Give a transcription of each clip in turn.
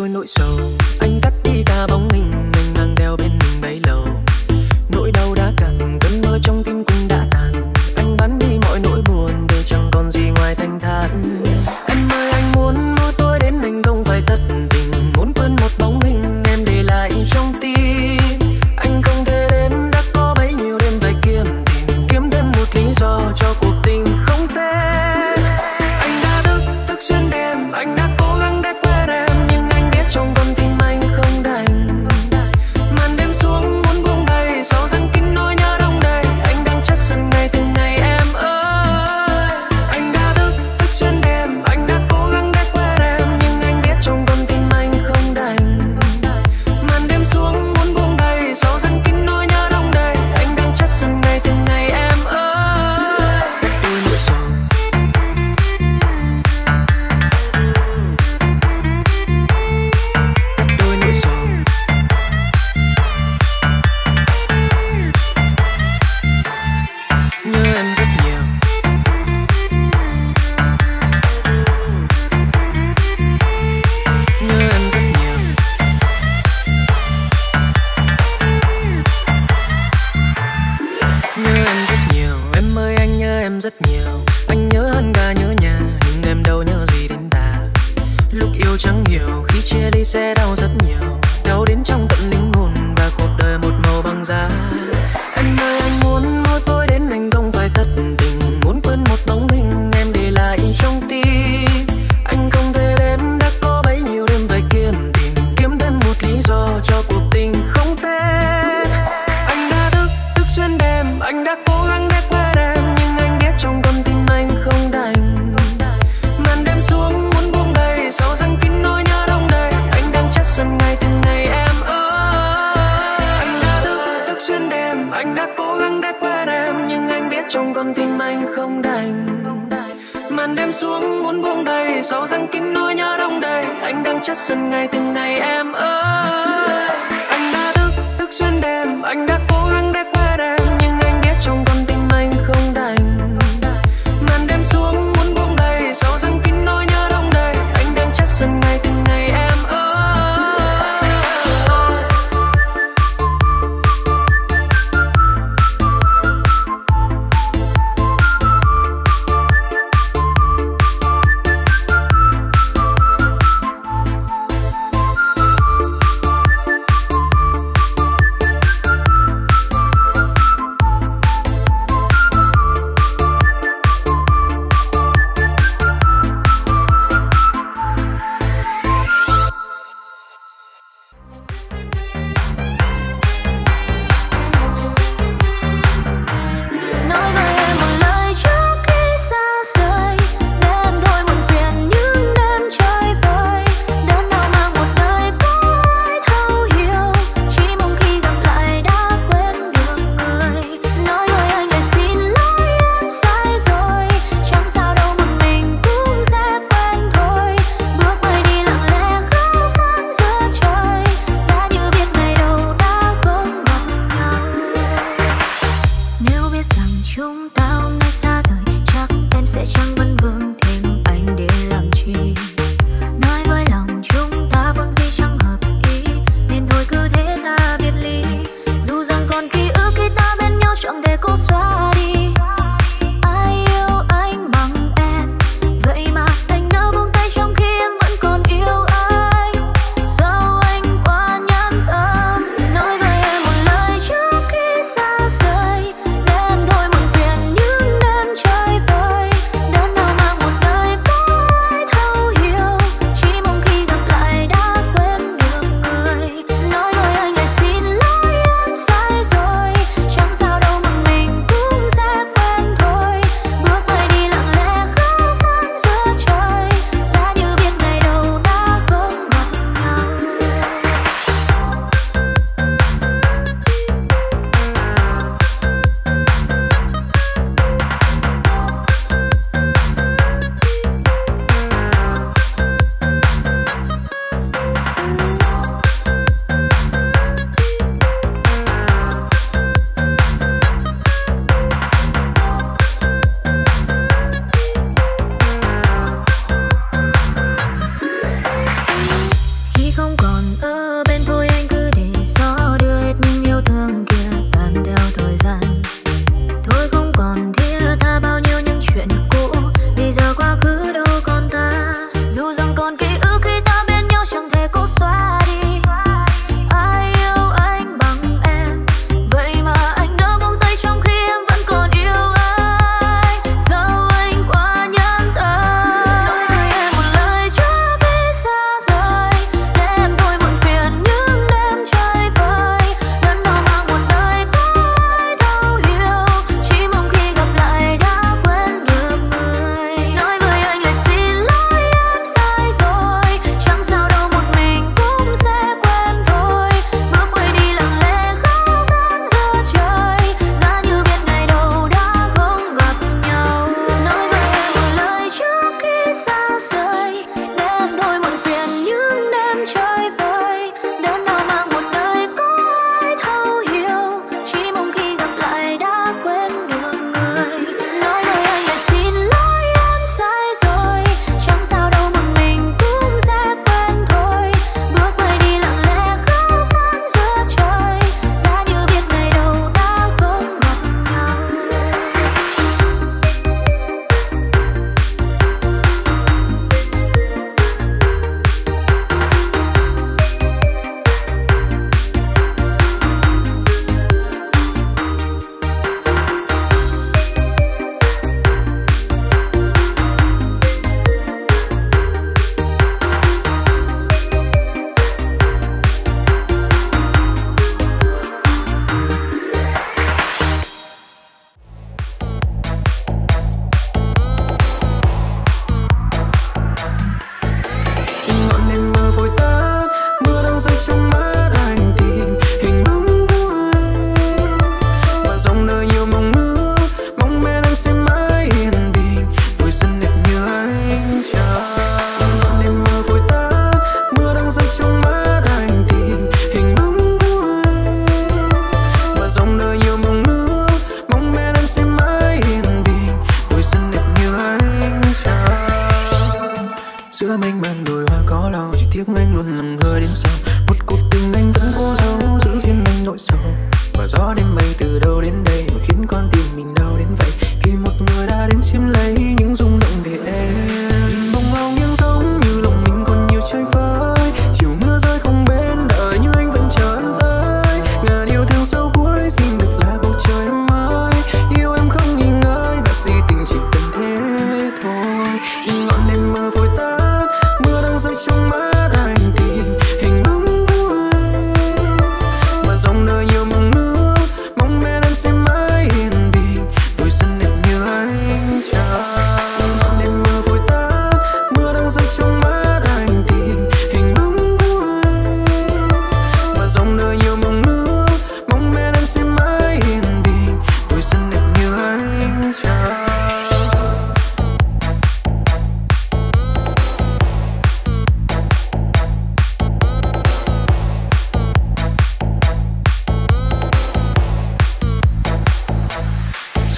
đôi nỗi sầu. Anh cắt đi cả bóng hình mình mang theo bên mình bấy lâu. Nỗi đau đã cạn, cơn mơ trong tim cũng đã tàn. Anh bán đi mọi nỗi buồn để chẳng còn gì ngoài thanh thản. Em ơi anh muốn mơ tôi đến anh không phải thất tình. Muốn quên một bóng hình em để lại trong tim. Anh không thể đếm đã có bấy nhiêu đêm phải kiếm tìm. Kiếm thêm một lý do cho cuộc tình không tên. Anh đã thức xuyên đêm, anh đã cố gắng để quên em. Nhưng anh biết trong con tim anh không đành. Màn đêm xuống muốn buông tay, sau răng kín nỗi nhớ đông đầy. Anh đang chất dần ngày từng ngày em ơi. Anh đã thức xuyên đêm, anh đã cố gắng để quên em. Nhưng anh biết trong con tim anh không đành. Màn đêm xuống muốn buông tay, sau răng kín nỗi nhớ đông đầy. Anh đang chất dần ngày từng ngày em ơi. Cắt đôi nỗi sầu. Cắt đôi nỗi sầu. Nhớ em rất nhiều. Nhớ em rất nhiều. Nhớ em rất nhiều. Em ơi anh nhớ em rất nhiều. Anh nhớ hơn cả nhớ nhà. Nhưng em đâu nhớ gì đến ta. Lúc yêu chẳng hiểu, khi chia ly sẽ đau rất nhiều. Đau đến trong tận linh hồn và cuộc đời một màu băng giá. Em ơi anh muốn mơ tôi đến anh không phải thất tình. Muốn quên một bóng hình em để lại trong tim. Anh không thể đếm đã có bấy nhiêu đêm phải kiếm tìm. Kiếm thêm một lý do cho cuộc tình không tên. Anh đã thức xuyên đêm, anh đã cố gắng để quên em. Nhưng anh biết trong con tim anh không đành. Màn đêm xuống muốn buông tay, sau răng kín nỗi nhớ đông đầy. Anh đang chất dần ngày từng ngày em ơi. Anh đã thức xuyên đêm, anh đã cố gắng để quên em. Nhưng anh biết trong con tim anh không đành. Màn đêm xuống muốn buông tay, sau răng kín nỗi nhớ đông đầy. Anh đang chất dần ngày từng ngày em ơi. Anh đã thức xuyên đêm, anh đã cố gắng để quên em. Nhưng anh biết trong con tim anh không đành. Màn đêm xuống muốn buông tay, sau răng kín nỗi nhớ đông đầy. Anh đang chất dần ngày từng ngày em ơi.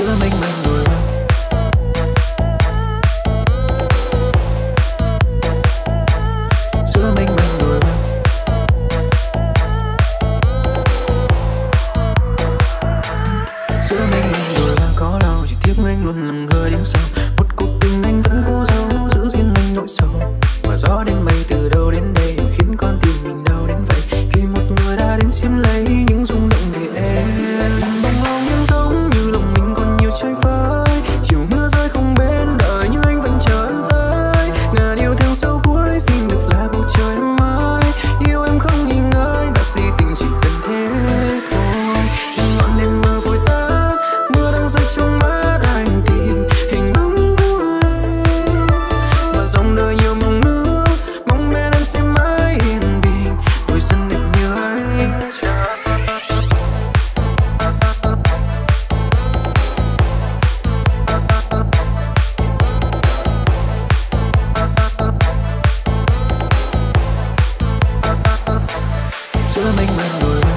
giữa mênh mông đồi băng. Giữa mênh mông đồi băng. Giữa mênh mông đồi băng có đau, chỉ tiếc anh luôn làm người đến sau. Một cuộc tình anh vẫn cố giấu, giữ riêng anh nỗi sầu. Và gió đêm mây từ đâu đến đây khiến con tim mình đau đến vậy. Khi một người đã đến chiếm lấy những rung động về em. Bông hồng em giống như lòng mình còn nhiều chơi vơi. Chiều mưa rơi không bên đời nhưng anh vẫn chờ em tới. Ngàn yêu thương sâu cuối xin được là bầu trời em ơi. Yêu em không nghi ngơi và si tình chỉ cần thế thôi. Ngọn đèn mơ vội tắt, mưa đang rơi trong mắt anh tìm hình bóng của em. Và dòng đời nhiều mong ước, mong men em sẽ mãi yên bình. Tuổi xuân đẹp như anh chờ. Giữa mênh mông đồi băng.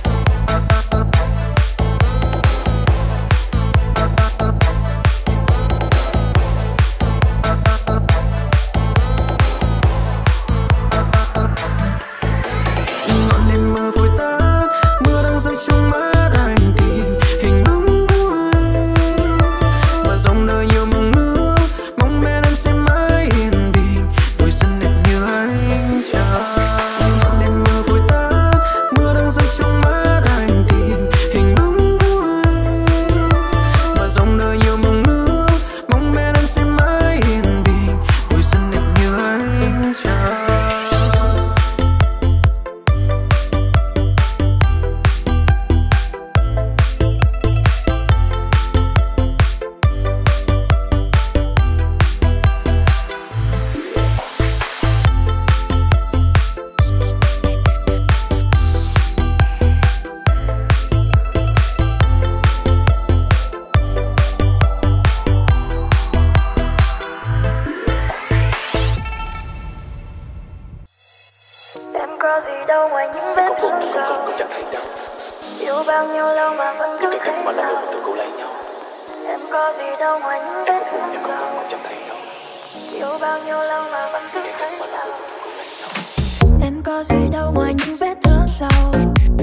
Ngọn đèn mơ vội tắt, mưa đang rơi trong mắt anh tìm hình bóng của em. Và dòng đời nhiều mong ước, mong men em sẽ mãi yên bình. Tuổi xuân đẹp như anh chờ. Ngọn đèn mơ vội tắt, mưa đang rơi trong mắt anh tìm hình bóng của em. Và dòng đời nhiều mong ước, mong men em sẽ mãi yên bình. Tuổi xuân đẹp như anh chờ. Em có gì đâu ngoài những vết thương sâu. Yêu bao nhiêu lâu mà vẫn cứ thấy đau. Em có gì đâu ngoài những vết thương sâu. Yêu bao nhiêu lâu mà vẫn cứ thấy đau. Em có gì đâu ngoài những vết thương sâu.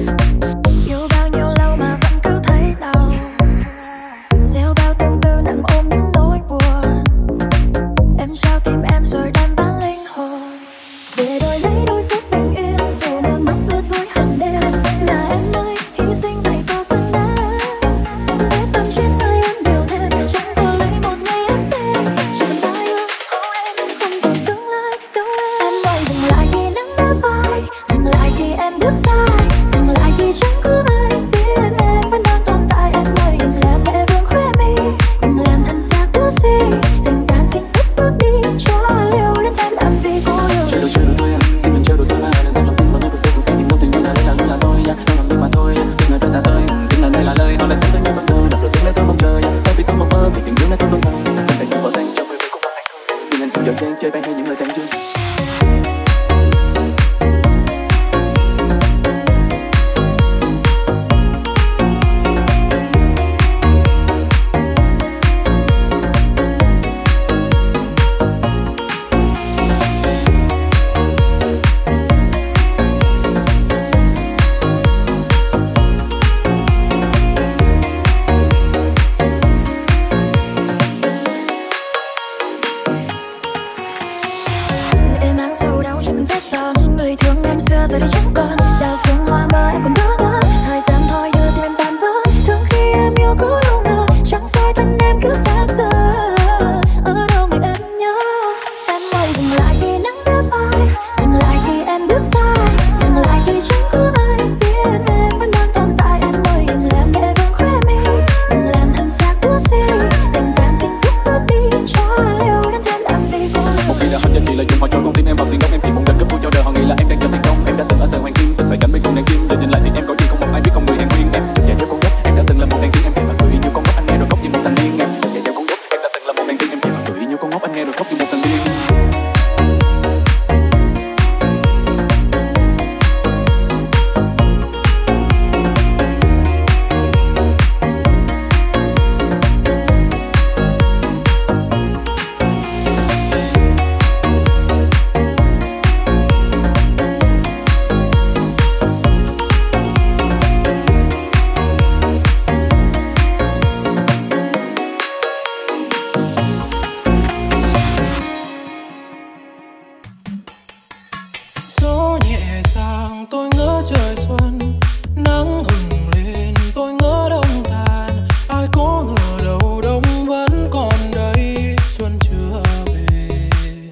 Yêu bao nhiêu lâu mà vẫn cứ thấy đau. Gieo bao tương tư nặng ôm những nỗi buồn. Em trao tim em rồi đem bán linh hồn. Về đôi lấy đôi phút bình yên, dù nước mắt lướt lối hàng đêm. Là em ơi, hy sinh vậy có xứng đáng. Biết tâm trên tay em đều thêm, chẳng có lấy một ngày ấm đêm. Chuyện ta yêu, em không còn tương lai đâu em. Em ơi dừng lại khi nắng đã phai, dừng lại khi em bước sai, dừng lại khi chẳng có ai biết em vẫn đang tồn tại. Em ơi đừng làm lệ vương khóe mi, đừng làm thân xác cứ gì. Tình cảm xin cất bước đi, cho liều đến thêm làm gì cô yêu. Chơi đồ thôi à, xin đừng chơi đồ thôi mà đừng dám lòng tin vào nơi vực sâu sừng sét. Tình đâu tình đâu là đây là luôn là tôi nha, đâu làm nhưng mà thôi. Tình người ta đã tới, tình là đây là lời, họ lại sống tới như ban đầu. Đập đầu tiếng lấy tôi mong chờ, sao vì tôi mong mơ vì tình yêu này tôi không thành. Tình cảnh vỡ tan trong người cũng không thành không. Vì anh chung dạo trang chơi bay hay những lời tàn duyên. Em có ngờ đâu đông vẫn còn đây, xuân chưa về.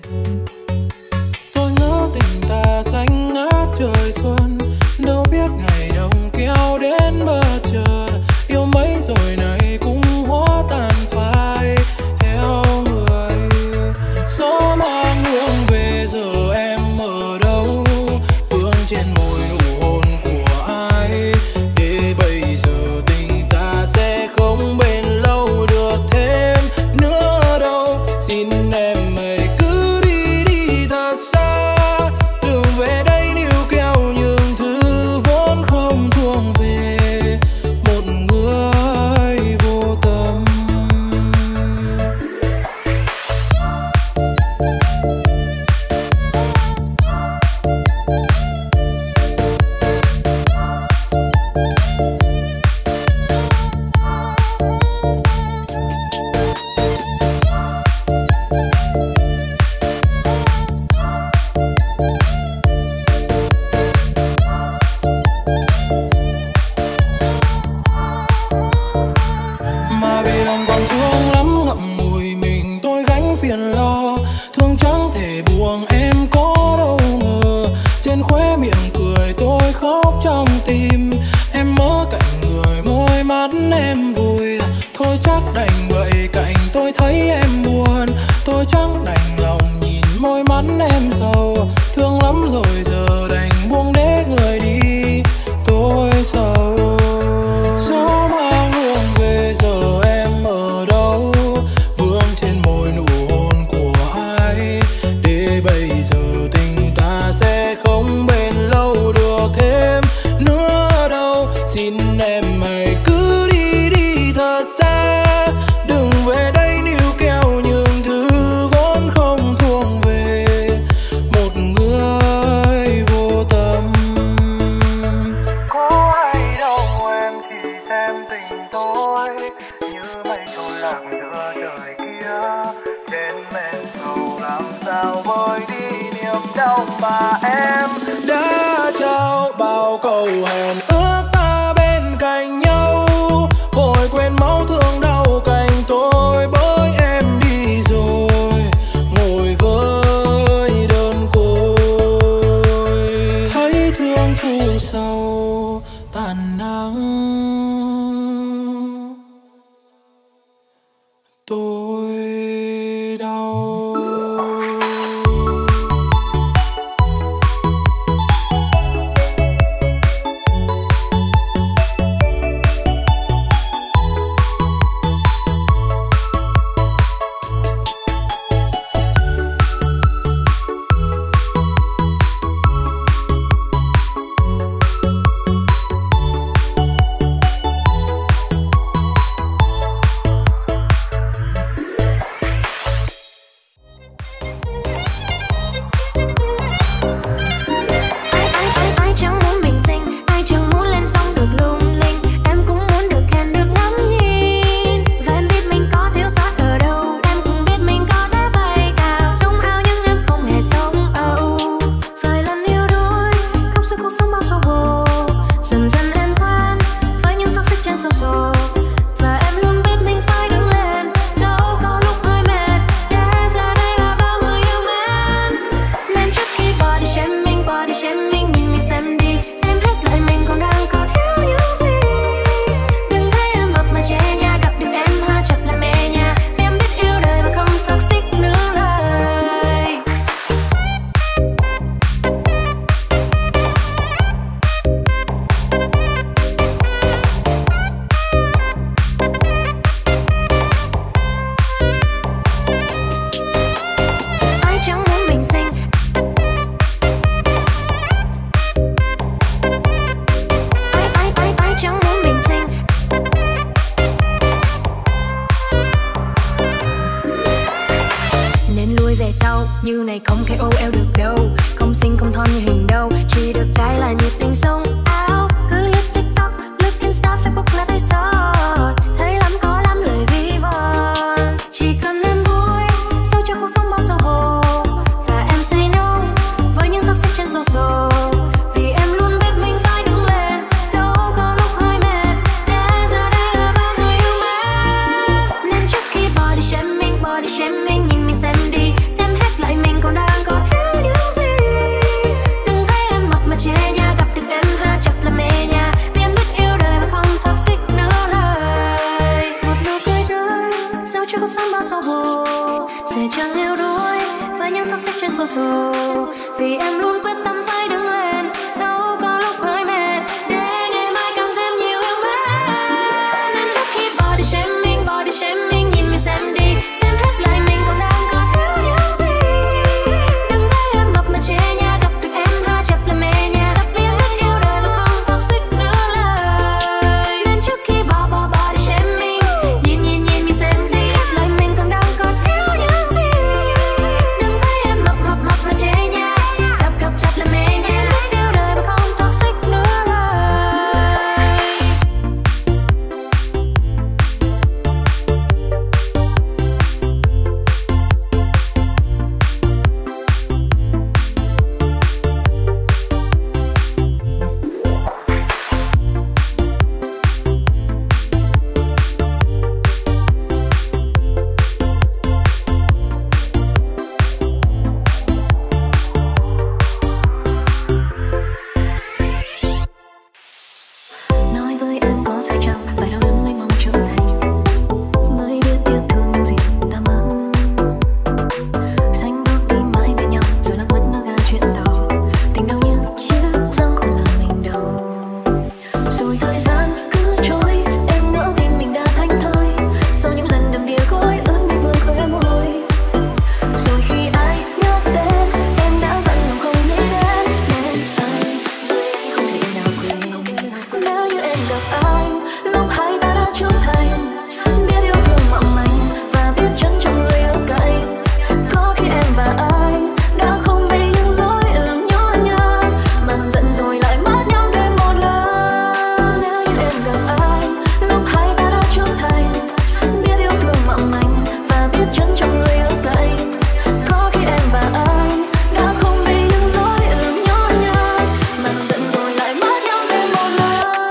Tôi ngỡ tình ta xanh ngát trời xuân, đâu biết ngày đông kéo đến bất chợt. Yêu mấy rồi này cũng hóa tàn phai theo người. Gió mang hương về giờ em ở đâu, vương trên môi nụ hôn của ai. Để bây giờ tình ta sẽ không bền lâu được thêm nữa đâu. Xin em hãy cứ đi đi thật xa, đừng về đây níu kéo những thứ vốn không thuộc về một người vô tâm. Mà vì lòng còn thương lắm ngậm ngùi mình tôi gánh phiền lo, thương chẳng thể buông em có đâu ngờ. Trên khóe miệng cười tôi khóc trong tim, em ở cạnh người môi mắt em vui. Thôi chắc đành vậy cạnh tôi thấy em buồn, tôi chẳng đành lòng nhìn môi mắt em sầu. Thương lắm rồi giờ đành buông để người đi, tôi sầu. Gió mang hương về giờ em ở đâu, vương trên môi nụ hôn của ai. Để bây giờ tình ta sẽ không bền lâu được thêm nữa đâu. Xin em hãy cứ đi đi thật xa, đừng về đây níu kéo những thứ vốn không thuộc về một người vô tâm. Có ai đâu em chỉ xem tình tôi như mây trôi lạc giữa trời kia. Trên men sầu làm sao vơi đi niềm đau mà em đã trao. Bao câu hẹn ước ta bên cạnh nhau, vội quên máu thương đau cạnh tôi bởi em đi rồi, ngồi với đơn côi. Thấy thương thu sâu tàn nắng, tôi đau. như này không thể ô eo được đâu, không xinh không thon như hình đâu, chỉ được cái là nhiệt tình sống áo. Cứ lướt TikTok, lướt Insta, Facebook là thấy sót, thấy lắm có lắm lời ví von. Chỉ cần em vui, sống cho cuộc sống bao sầu hồ, và em say no với những toxic trên social. Vì em luôn biết mình phải đứng lên, dẫu có lúc hơi mệt, để giờ đây là bao người yêu mến. chưa có sóng bao sầu hồ sẽ chẳng yếu đuối với những thắc xích trên sổ sổ vì em luôn quyết tâm phải đứng lên dẫu có lúc hơi mệt để ngày mai càng thêm nhiều yêu mến nên trước khi body shaming nhìn mình xem đi xem hết lại mình còn đang có thiếu những gì đừng thấy em mập mà chê nha gặp được em ha chập là mê nha đặt viên biết yêu đời và không thắc xích nữa lời nên trước khi bỏ body shaming nhìn mình xem đi lời mình còn đang có thiếu những gì đừng thấy em mập mà chê nha gặp chập là mê nha biết yêu đời và không thắc xích nữa lời. Nói với em có sai chăng phải đau đớn mới mong trưởng thành mới biết tiếc thương những gì đã mất xanh bước đi mãi bên nhau rồi lạc mất nước ga chuyện tàu tình đau như chiếc răng khổ làm mình đau rồi thời gian cứ trôi em ngỡ tim mình đã thánh thơi sau những lần đầm đìa gối ướt mi vương khóe môi rồi khi ai nhớ tên em đã dặn lòng không nghĩ đến nên anh không thể nào quên nếu như em gặp anh lúc hai ta đã trưởng thành biết yêu thương mỏng manh và biết trân trọng người ở cạnh có khi em và anh đã không vì những lỗi lầm nhỏ nhặt mà giận rồi lại mất nhau thêm một lần nếu như em gặp anh lúc hai ta đã trưởng thành biết yêu thương mỏng manh và biết trân trọng người ở cạnh có khi em và anh đã không vì những lỗi lầm nhỏ nhặt mà giận rồi lại mất nhau thêm một lần.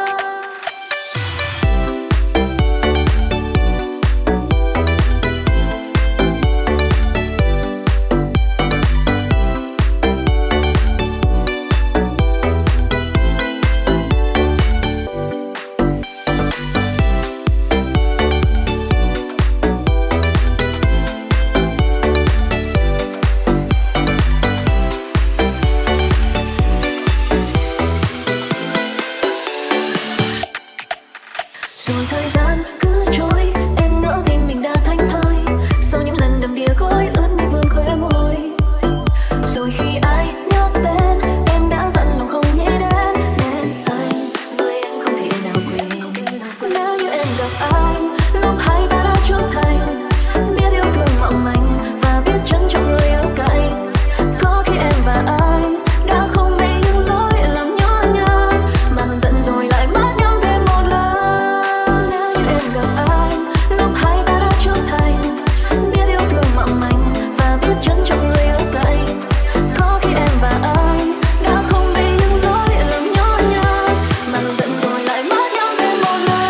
Rồi thời gian cứ trôi em ngỡ tim mình đã thánh thơi sau những lần đầm đìa gối ướt mi vương khóe môi rồi khi ai nhớ tên em đã dặn lòng không nghĩ đến nên anh người em không thể nào quên nếu như em gặp anh lúc hai ta đã trưởng thành biết yêu thương mỏng manh và biết trân trọng người ở cạnh có khi em và anh đã không vì những lỗi lầm nhỏ nhặt mà giận rồi lại mất nhau thêm một lần nếu như em gặp anh lúc hai ta đã trưởng thành biết yêu thương mỏng manh và biết trân trọng người ở cạnh có khi em và anh đã không vì những lỗi lầm nhỏ nhặt mà giận rồi lại mất nhau thêm một lần.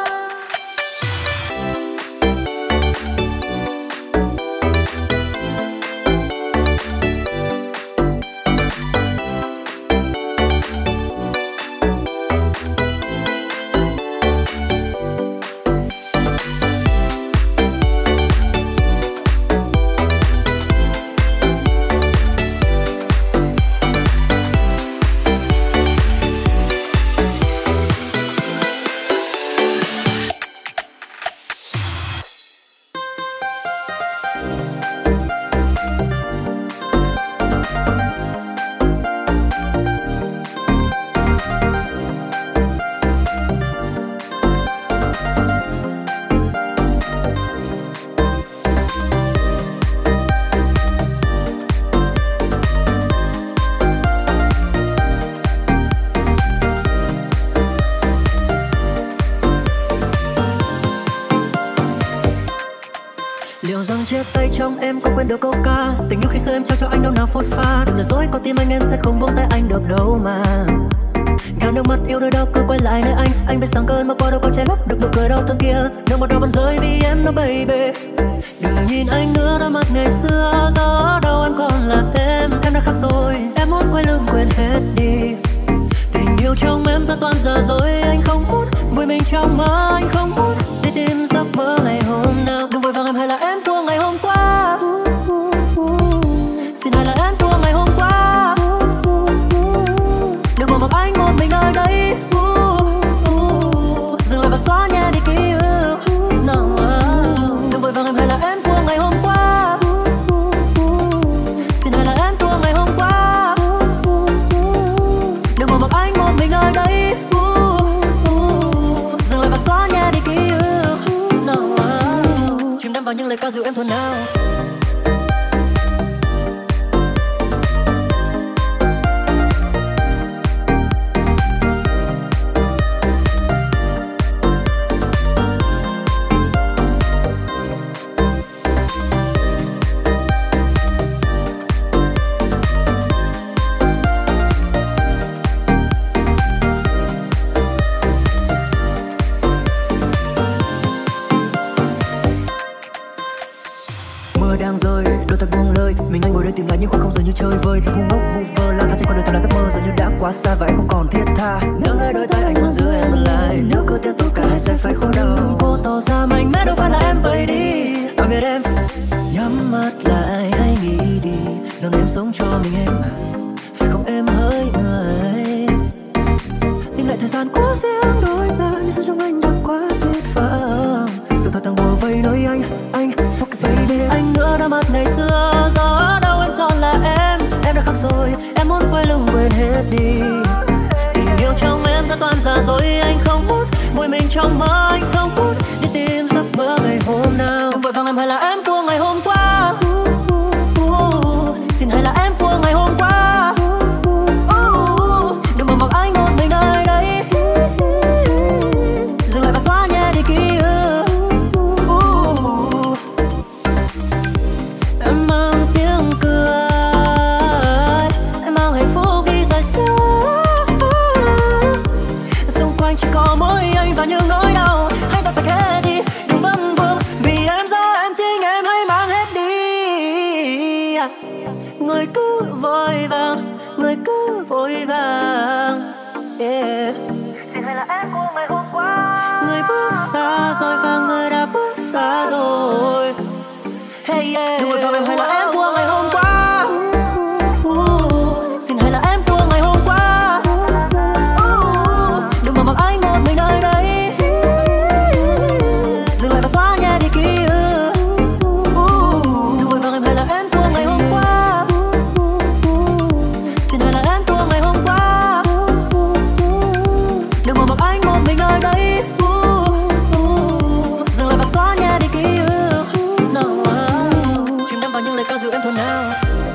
Liệu rằng chia tay trong em có quên được câu ca tình yêu khi xưa em trao cho anh đâu nào phốt pha đừng lừa dối có tim anh em sẽ không buông tay anh được đâu mà gạt nước mắt yêu đôi đâu cứ quay lại nơi anh biết rằng cơn mưa qua đâu có che lấp được nụ cười đau thương kia nước mắt đâu vẫn rơi vì em nó baby đừng nhìn anh nữa đôi mắt ngày xưa gió đâu em còn là em đã khác rồi em muốn quay lưng quên hết đi tình yêu trong em ra toàn giờ rồi anh không muốn vui mình trong mơ anh không muốn đi tìm giấc mơ ngày hôm nào đừng vội vàng em vào những lời ca dịu em thuần nào. Đang rơi, đôi ta buông lời. Mình anh ngồi đây tìm lại những khoảng không giờ như chơi vơi. Thật ngu ngốc vu vơ lang thang trên con đường thật là giấc mơ, giờ như đã quá xa và em không còn thiết tha. Nâng hai đôi tay anh muốn giữ em lại. Nếu cứ tiếp tục cả hai sẽ phải khổ đau. Cô tỏ ra mạnh mẽ đâu phải là em vậy đi. Tạm biệt em. Nhắm mắt lại hãy nghĩ đi. Lần em sống cho mình em mà. Phải không em hỡi người. Tìm lại thời gian của riêng đôi ta. Như sao trong anh đã quá tuyệt vời. Sự thật đang bùa vây nơi anh fuck it baby. Anh nữa đã mất ngày xưa, giờ ở đâu em còn là em đã khác rồi, em muốn quay lưng quên hết đi. Tình yêu trong em rất toàn giả dối, anh không hút vùi mình trong mơ, anh không hút đi tìm giấc mơ ngày hôm nào. Đừng vội vàng em hay là em của ngày hôm qua, xin hay là em của ngày hôm qua. Đừng bỏ mặc anh một mình nơi đây, dừng lại và xóa nhẹ đi ký ức. Em mang tiếng cười, em mang hạnh phúc đi dài xa. Xung quanh chỉ có mỗi anh và những nỗi đau, hãy dọn sạch hết đi, đừng vấn vương. Vì em do em chính em hãy mang hết đi. Người cứ vội vàng, người cứ vội vàng, yeah. Xin hay là em của ngày hôm qua. Người bước xa rồi và người đã bước xa rồi. Hey yeah. Đừng vội vàng em hay là em của ngày hôm qua. Xin hay là em của ngày hôm qua. Đừng bỏ mặc anh một mình nơi đây, dừng lại và xóa nhẹ đi ký ức. Đừng vội vàng em hay là em của ngày hôm qua. Xin hay là em của ngày hôm qua. Đừng bỏ mặc anh một mình nơi đây, dừng lại và xóa nhẹ đi ký ức. Chìm đắm vào những lời ca dịu em thuần nào.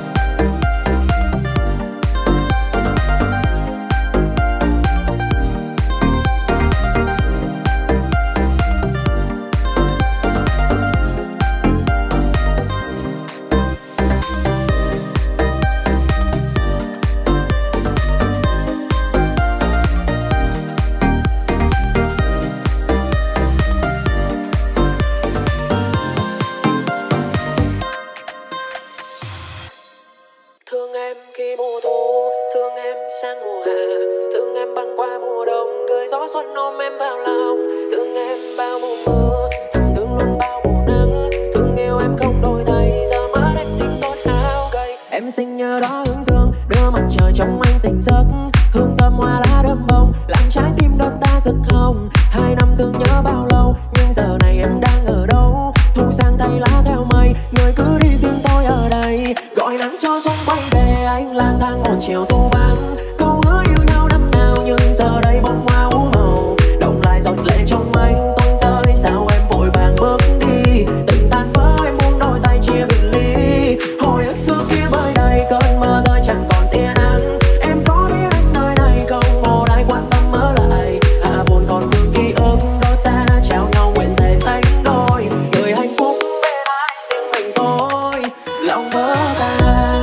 Thương em khi mùa thu, thương em sang mùa hè, thương em băng qua mùa đông, cười gió xuân ôm em vào lòng. Thương em bao mùa mưa, thầm thương luôn bao mùa nắng, thương yêu em không đổi thay, giờ mất anh tình tốt áo gầy. Em xinh nhớ đó hướng dương, đưa mặt trời trong anh tỉnh giấc, hương thơm hoa lá đơm bông, làm trái tim đôi ta rực hồng. 2 năm thương nhớ bao lâu, nhưng giờ này em đang ở đâu? Thu sang tay lá theo mây, người cứ đi riêng tôi ở đây. Gọi nắng cho xuân quay về, anh lang thang một chiều thu vắng. Câu hứa yêu nhau năm nào, nhưng giờ đây bông hoa u màu, đông lại giọt lệ trong anh tuôn rơi. Sao em vội vàng bước đi, tình tan vỡ em muốn đôi tay chia biệt ly. Hồi ức xưa kia mới đây, cơn mơ rơi chẳng còn tia nắng. Em có biết anh nơi này không, một ai quan tâm ở lại. Hạ buồn còn vương ký ức, đôi ta trao nhau nguyện thề sánh đôi. Người hạnh phúc bên ai riêng mình tôi, lòng vỡ tan.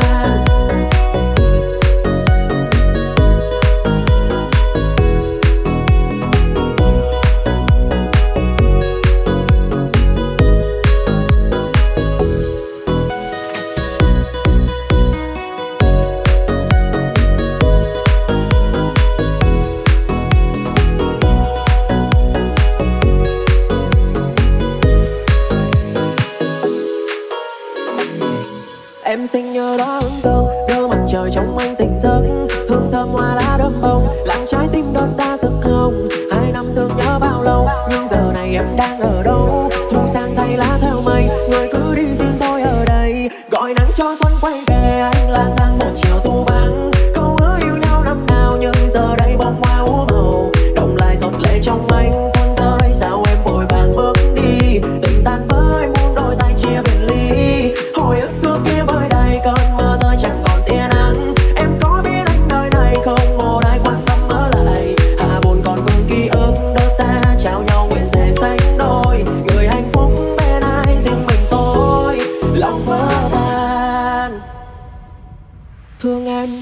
Em xinh nhớ đó hướng dương, đưa mặt trời trong anh tỉnh giấc, hương thơm hoa lá đơm bông, làm trái tim đôi ta rực hồng. 2 năm thương nhớ bao lâu, nhưng giờ này em đang ở đâu? Thu sang tay lá theo mây, người cứ đi riêng tôi ở đây. Gọi nắng cho xuân quay về, anh lang thang một chiều thu vắng. Câu hứa yêu nhau năm nào, nhưng giờ đây bông hoa u màu, đông lại giọt lệ trong anh tuôn rơi. Sao em vội vàng bước đi, tình tan vỡ em muốn đôi tay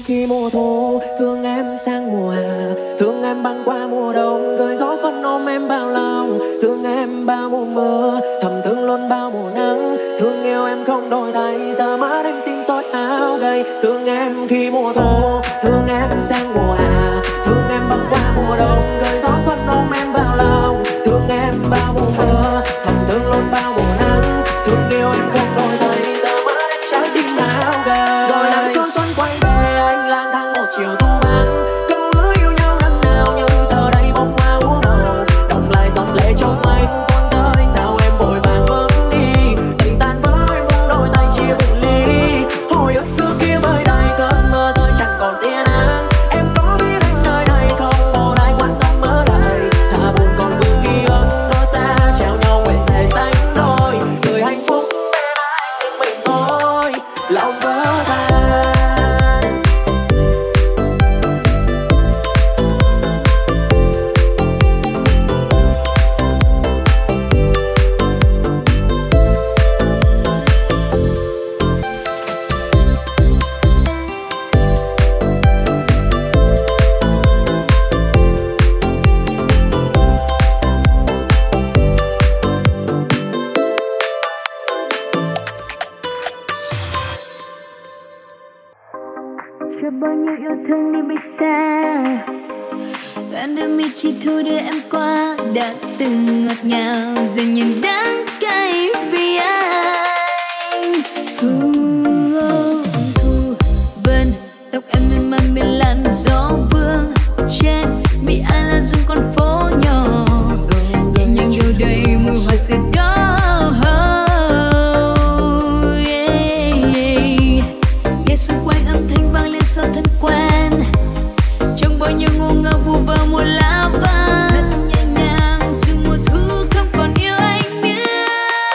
khi mùa thu, thương em sang mùa hạ, thương em băng qua mùa đông, cơn gió xuân ôm em vào lòng. Thương em bao mùa mưa, thầm thương luôn bao mùa nắng, thương yêu em không đổi thay, giờ mắt em tim tối áo gầy. Thương em khi mùa thu, thương em sang mùa hạ, thương em băng qua mùa đông, cơn gió xuân ôm em vào lòng. Thương em bao mùa mưa, thầm thương luôn bao mùa nắng, thương yêu em không đổi thay, giờ mắt em trái tim áo gầy. Rồi nắng trôi xuân quay về, anh lang thang một chiều thu vắng, câu hứa yêu nhau năm nào nhưng giờ đây bông hoa úa màu, đọng lại giọt lệ trong anh tuôn rơi. Sao em vội vàng bước đi, tình tan vỡ em không đôi tay chia biệt ly. Hồi ức xưa kia mới đây, cơn mưa rơi chẳng còn tia nắng. Em có biết anh nơi đây không, một ai quan tâm ở đây. Thà buồn còn vương ký ức, đôi ta treo nhau nguyện thề sánh đôi. Người hạnh phúc bên ai riêng mình thôi, lòng vỡ tan. Cho bao nhiêu yêu thương đi bay xa, đoạn đôi mi chỉ thu đưa em qua, đã từng ngọt ngào rồi nhưng đắng cay vì anh. Thu vân tóc em mềm mại bên làn gió vương, trên mi ai là dung con phố nhỏ, nhẹ nhàng đâu đây mùi hoa sữa đỏ. Sao thân quen trong bao nhiêu ngô ngơ vu vơ mùa lá vàng, nhẹ nhàng dù mùa thu không còn yêu anh nữa.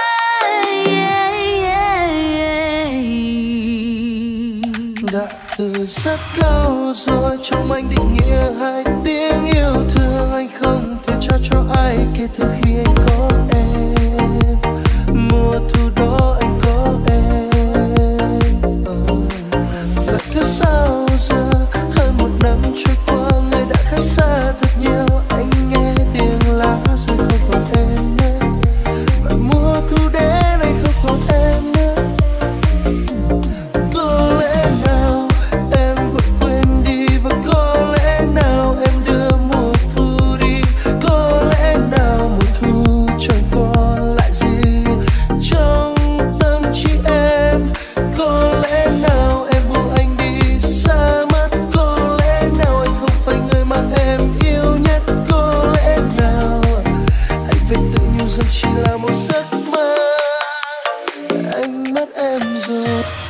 Đã từ rất lâu rồi trong anh định nghĩa hai tiếng yêu thương, anh không thể trao cho ai kể từ khi anh có em. Mùa thu đó anh có em, vậy cứ sao giờ hơn một năm trôi qua, người đã khác xa thật nhiều. Anh nghe tiếng lá rơi không còn em nữa, và mùa thu đến anh không còn em nữa. Có lẽ nào em vội quên đi, và có lẽ nào em đưa mùa thu đi. Có lẽ nào mùa thu chẳng còn lại gì trong tâm trí em. Có lẽ nào em buông anh đi xa mất. Có lẽ nào anh không phải người mà em yêu nhất. Có lẽ nào anh về tự nhủ rằng chỉ là một giấc mơ, anh mất em rồi.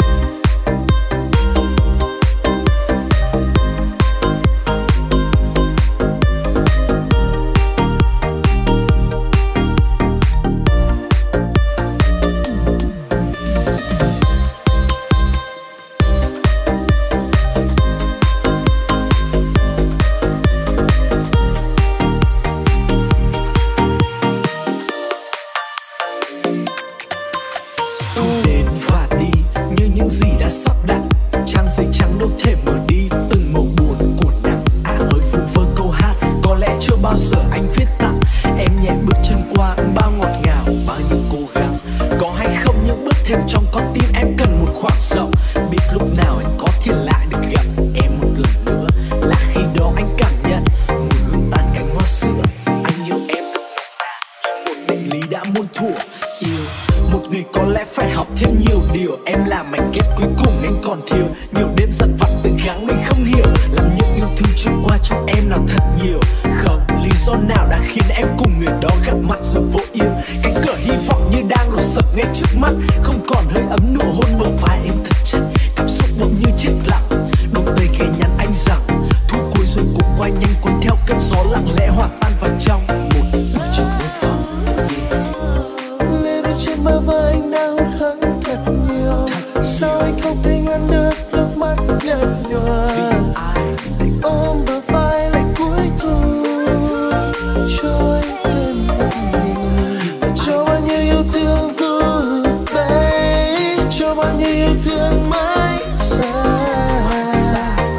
Thu đến và đi như những gì đã sắp đặt, trang giấy trắng đâu thể mở đi từng màu buồn của nắng. À ơi vu vơ câu hát có lẽ chưa bao giờ anh viết tặng em, nhẹ bước chân qua bao ngọt ngào bao nhiêu cố gắng. Có hay không những bước thêm trong con tim em cần một khoảng rộng, biết lúc nào anh có thể lại được gặp em một lần nữa. Là khi đó anh cảm nhận mùi hương tan cánh hoa sữa. Anh yêu em thật như một định lý đã muôn thuở. Yêu một người có lẽ phải học thêm nhiều điều, em là mảnh ghép cuối cùng anh còn thiếu. Nhiều đêm dằn vặt từng gắng mình không hiểu, làm những yêu thương trôi qua trong em nào thật nhiều. Không lý do nào đã khiến em cùng người đó gặp mặt rồi vô yêu. Cánh cửa hy vọng như đang đổ sập ngay trước mắt, không còn hơi ấm nụ hôn bờ vai em thật chất. Cảm xúc bỗng như chết lặng, đôi tay ghé nhắn anh rằng thu cuối rồi cũng quay nhanh cuốn theo cơn gió lặng lẽ hòa tan vào trong một chiều mưa vàng. Lê đưa trên bờ vai anh đã hụt hẫng thật nhiều. Sao anh không thể ngăn được nước mắt nhạt nhòa. Ôm bờ vai lại cuối thu trôi cơn buồn. Cho bao nhiêu yêu thương vụt bay, cho bao nhiêu yêu thương mãi xa.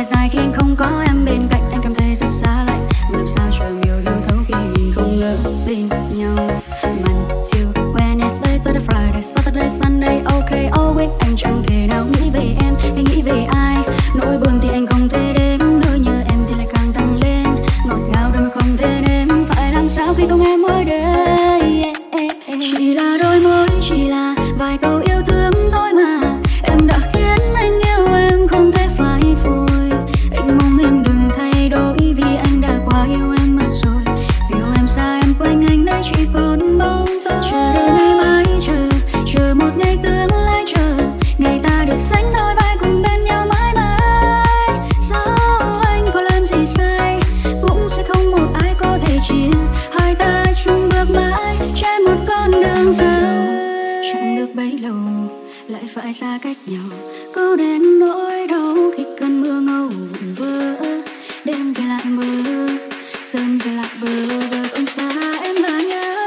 dài khi anh không có em bên cạnh, anh cảm thấy rất xa lạnh. Làm sao chờ yêu thấu khi mình không ngờ bên nhau. Monday, Wednesday, Thursday, Friday, Saturday, Sunday, okay, all week. Anh chẳng thể nào nghĩ về em hay nghĩ về ai. Nỗi buồn thì anh không thể đếm, nỗi nhớ em thì lại càng tăng lên. Ngọt ngào đôi mà không thể nếm, phải làm sao khi không em mỗi đời. Chỉ là đôi môi, chỉ là vài câu yêu thương thôi mà em đã khiến anh yêu em không thể phai phôi. Anh mong em đừng thay đổi vì anh đã quá yêu em mất rồi. Yêu em xa em quanh anh đây chỉ còn bóng tối. Chờ đợi ngày mai, chờ một ngày tương lai, chờ ngày ta được sánh đôi vai cùng bên nhau mãi mãi. Dẫu anh có làm gì sai cũng sẽ không một ai có thể chia hai ta chung bước mãi trên một con đường dài. Chẳng được bấy lâu lại phải xa cách nhau, có đến nỗi đau khi cơn mưa ngâu vụn vỡ. Đêm về lại mơ, sớm giờ lại bơ vơ còn xa em và nhớ.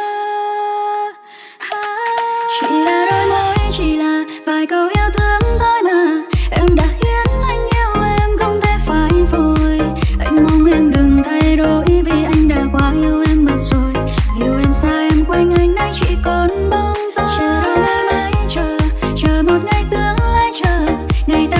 Chỉ là đôi môi, chỉ là vài câu yêu thương thôi mà em đã khiến anh yêu em không thể phai phôi. Anh mong em đừng thay đổi vì anh đã quá yêu em mất rồi. Yêu em xa em quanh anh đây chỉ còn bóng tối. Chờ đợi ngày mai, chờ một ngày tương lai, chờ ngày ta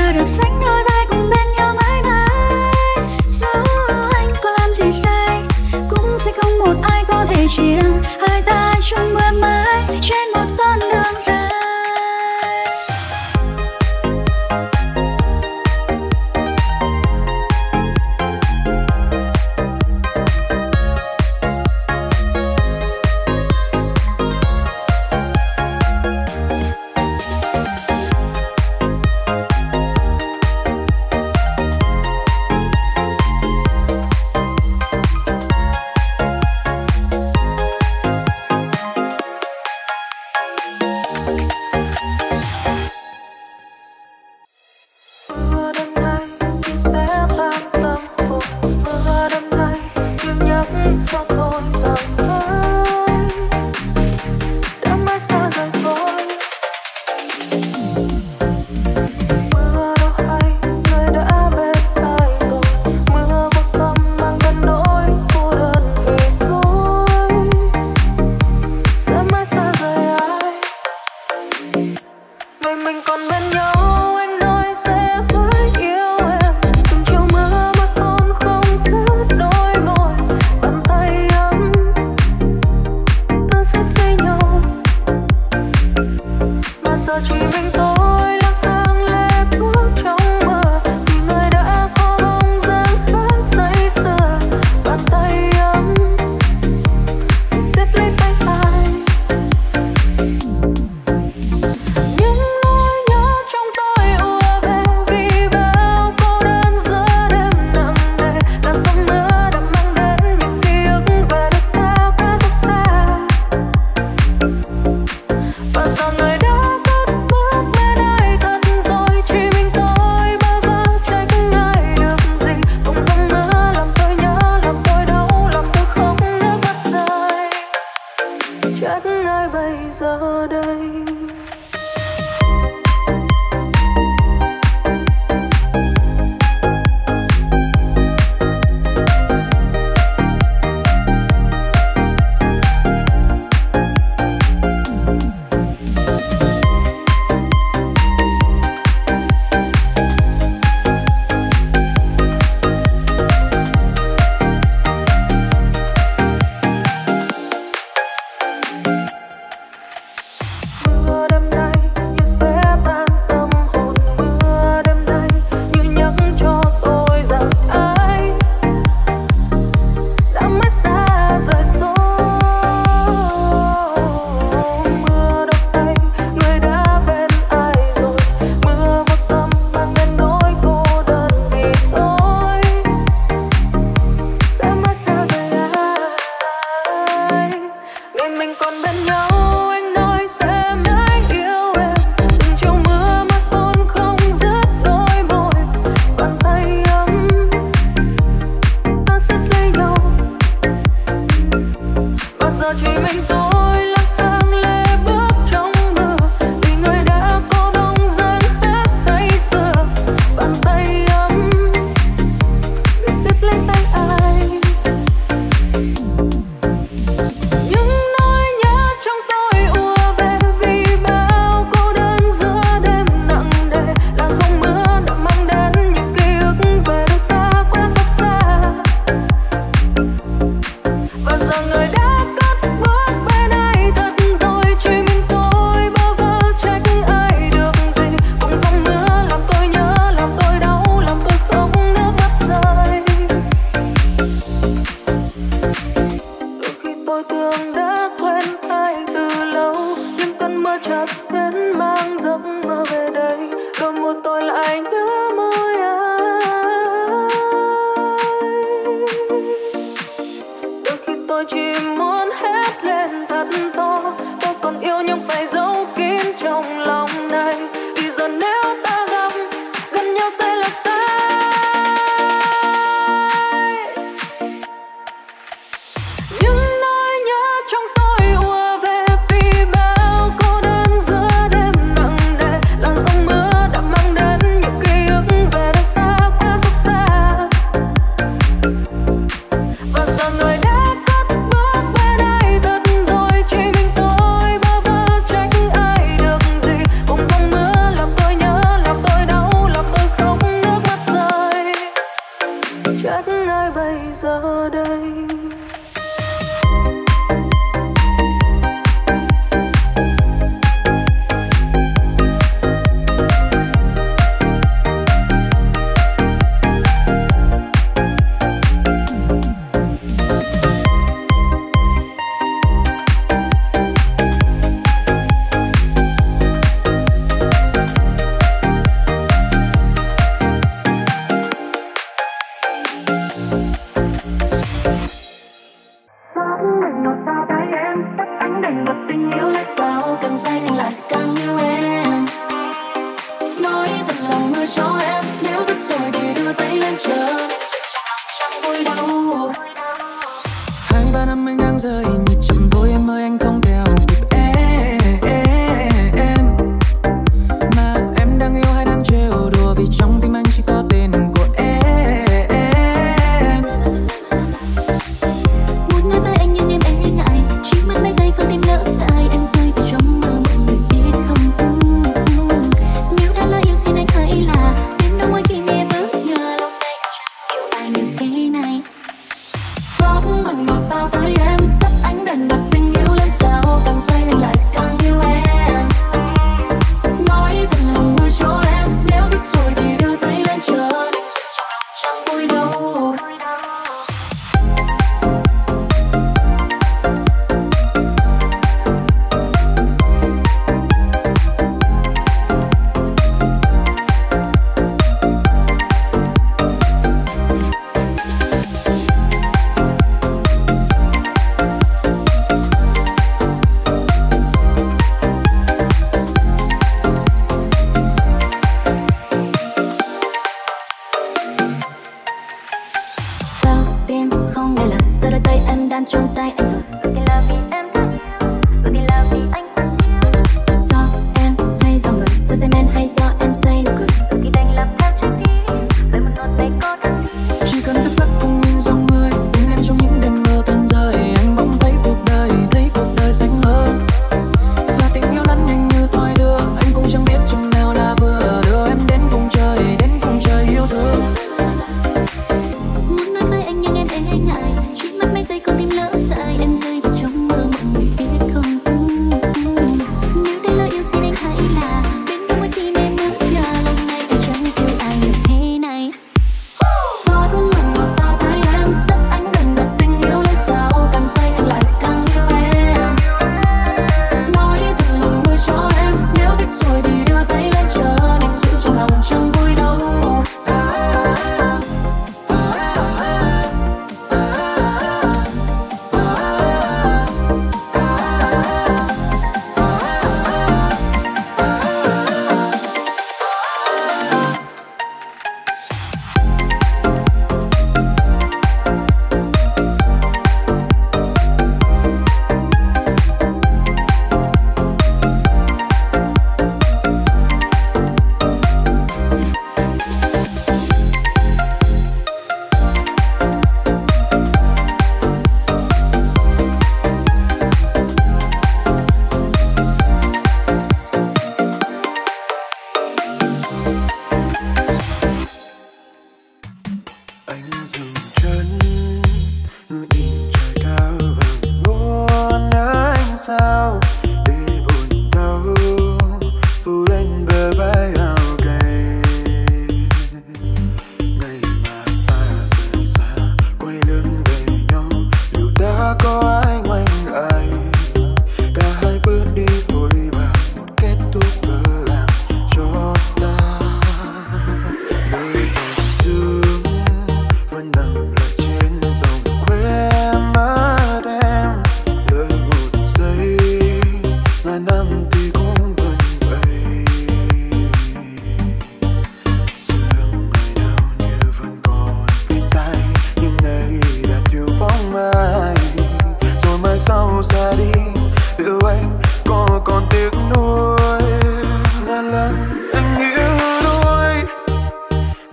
lại nhớ môi anh. Đôi khi tôi chỉ muốn hét lên thật to, tôi còn yêu nhưng phải giấu kín trong lòng này. Vì giờ nếu ta gặp gần nhau sẽ là sai. Những nỗi nhớ trong tôi ùa về vì bao cô đơn giữa đêm nặng nề. Làn sóng mưa đã mang đến những ký ức về đời ta quá rất xa. Và giờ người đã cất bước bên ai thật rồi, chỉ mình tôi bơ vơ trách ai được gì. Cùng dòng mưa làm tôi nhớ, làm tôi đau, làm tôi khóc nước mắt rơi. Trách ai bây giờ đây.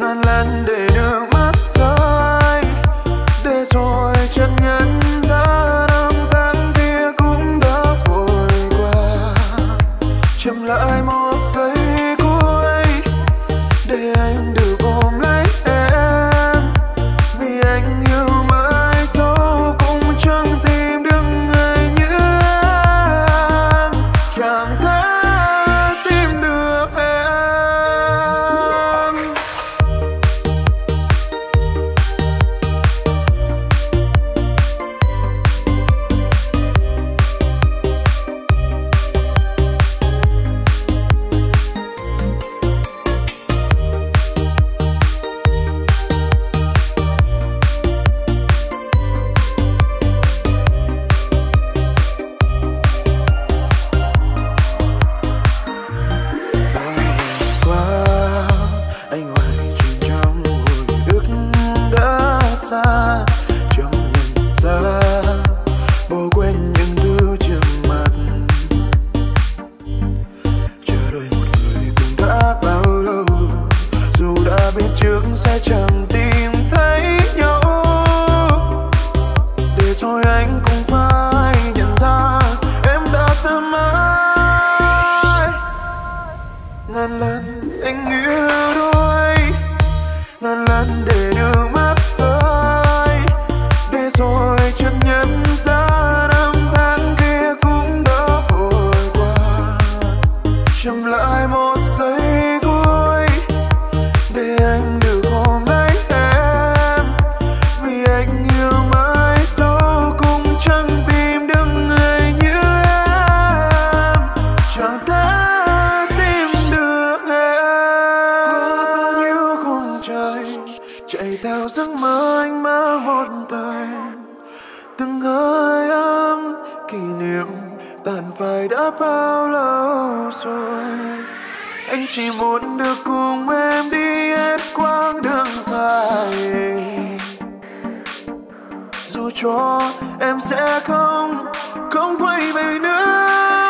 ngàn lần để nước mắt rơi, để rồi chợt nhận ra năm tháng kia cũng đã vội qua. Chậm lại một giây cuối để anh được ôm lấy em, vì anh yêu mãi dẫu cũng chẳng tìm được người như em, chẳng thể tìm được em. Anh hoài chìm trong hồi ức đã xa, chẳng nhận ra bỏ quên những thứ trước mặt. Chờ đợi một người cũng đã bao lâu, dù đã biết trước sẽ chẳng tìm thấy nhau, để rồi anh cũng phải nhận ra em đã xa mãi. Ngàn lần anh yêu đôi, ngàn lần để nước mắt rơi, để rồi chợt nhận ra năm tháng kia cũng đã vội qua. Chậm lại một giây cuối để anh được ôm lấy em, vì anh yêu mãi dẫu cũng chẳng tìm được người như em, chẳng thể tìm được em. Qua bao nhiêu khung trời chạy theo giấc mơ anh mơ một thời, từng hơi ấm kỷ niệm tàn phai đã bao lâu rồi. Anh chỉ muốn được cùng em đi hết quãng đường dài, dù cho em sẽ không quay về nữa.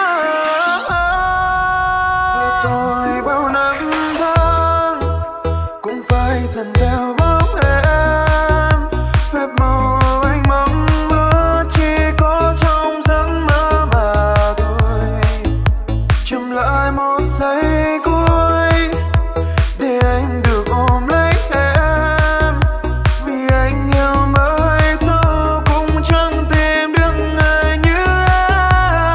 Rồi bao năm tháng cũng phải dần theo bóng em, phép màu anh mong ước chỉ có trong giấc mơ mà thôi. Chậm lại một giây cuối để anh được ôm lấy em, vì anh yêu mãi dẫu cũng chẳng tìm được người như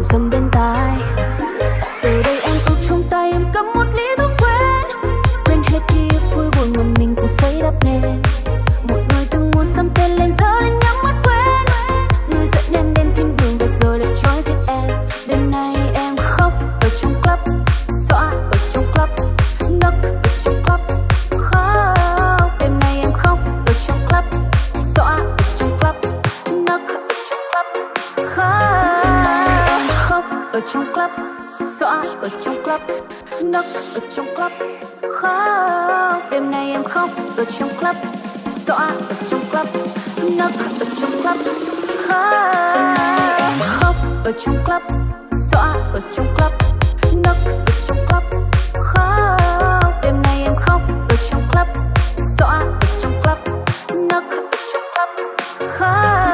đổ dần bên tai. Giờ đây em ước trong tay em cầm một ly thuốc quên hết ký ức vui buồn mà mình cùng xây đắp nên. Một người từng muốn xăm tên lên giờ anh nhắm mắt quên. Người dẫn em đến thiên đường và giờ lại trói giết em. Đêm nay em khóc ở trong club, xõa ở trong club, nấc ở trong club, khóc. Đêm nay em khóc ở trong club, xõa ở trong club, nấc ở trong club, khóc. Đêm nay em khóc ở trong club, xõa ở trong club, nấc ở trong club, khóc. Đêm nay em khóc ở trong club, xõa ở trong club, nấc ở trong club, khóc. Đêm nay em khóc ở trong club, xõa ở trong club, nấc ở trong club, khóc. Đêm nay em khóc ở trong club, xõa ở trong club, nấc ở trong club, khóc.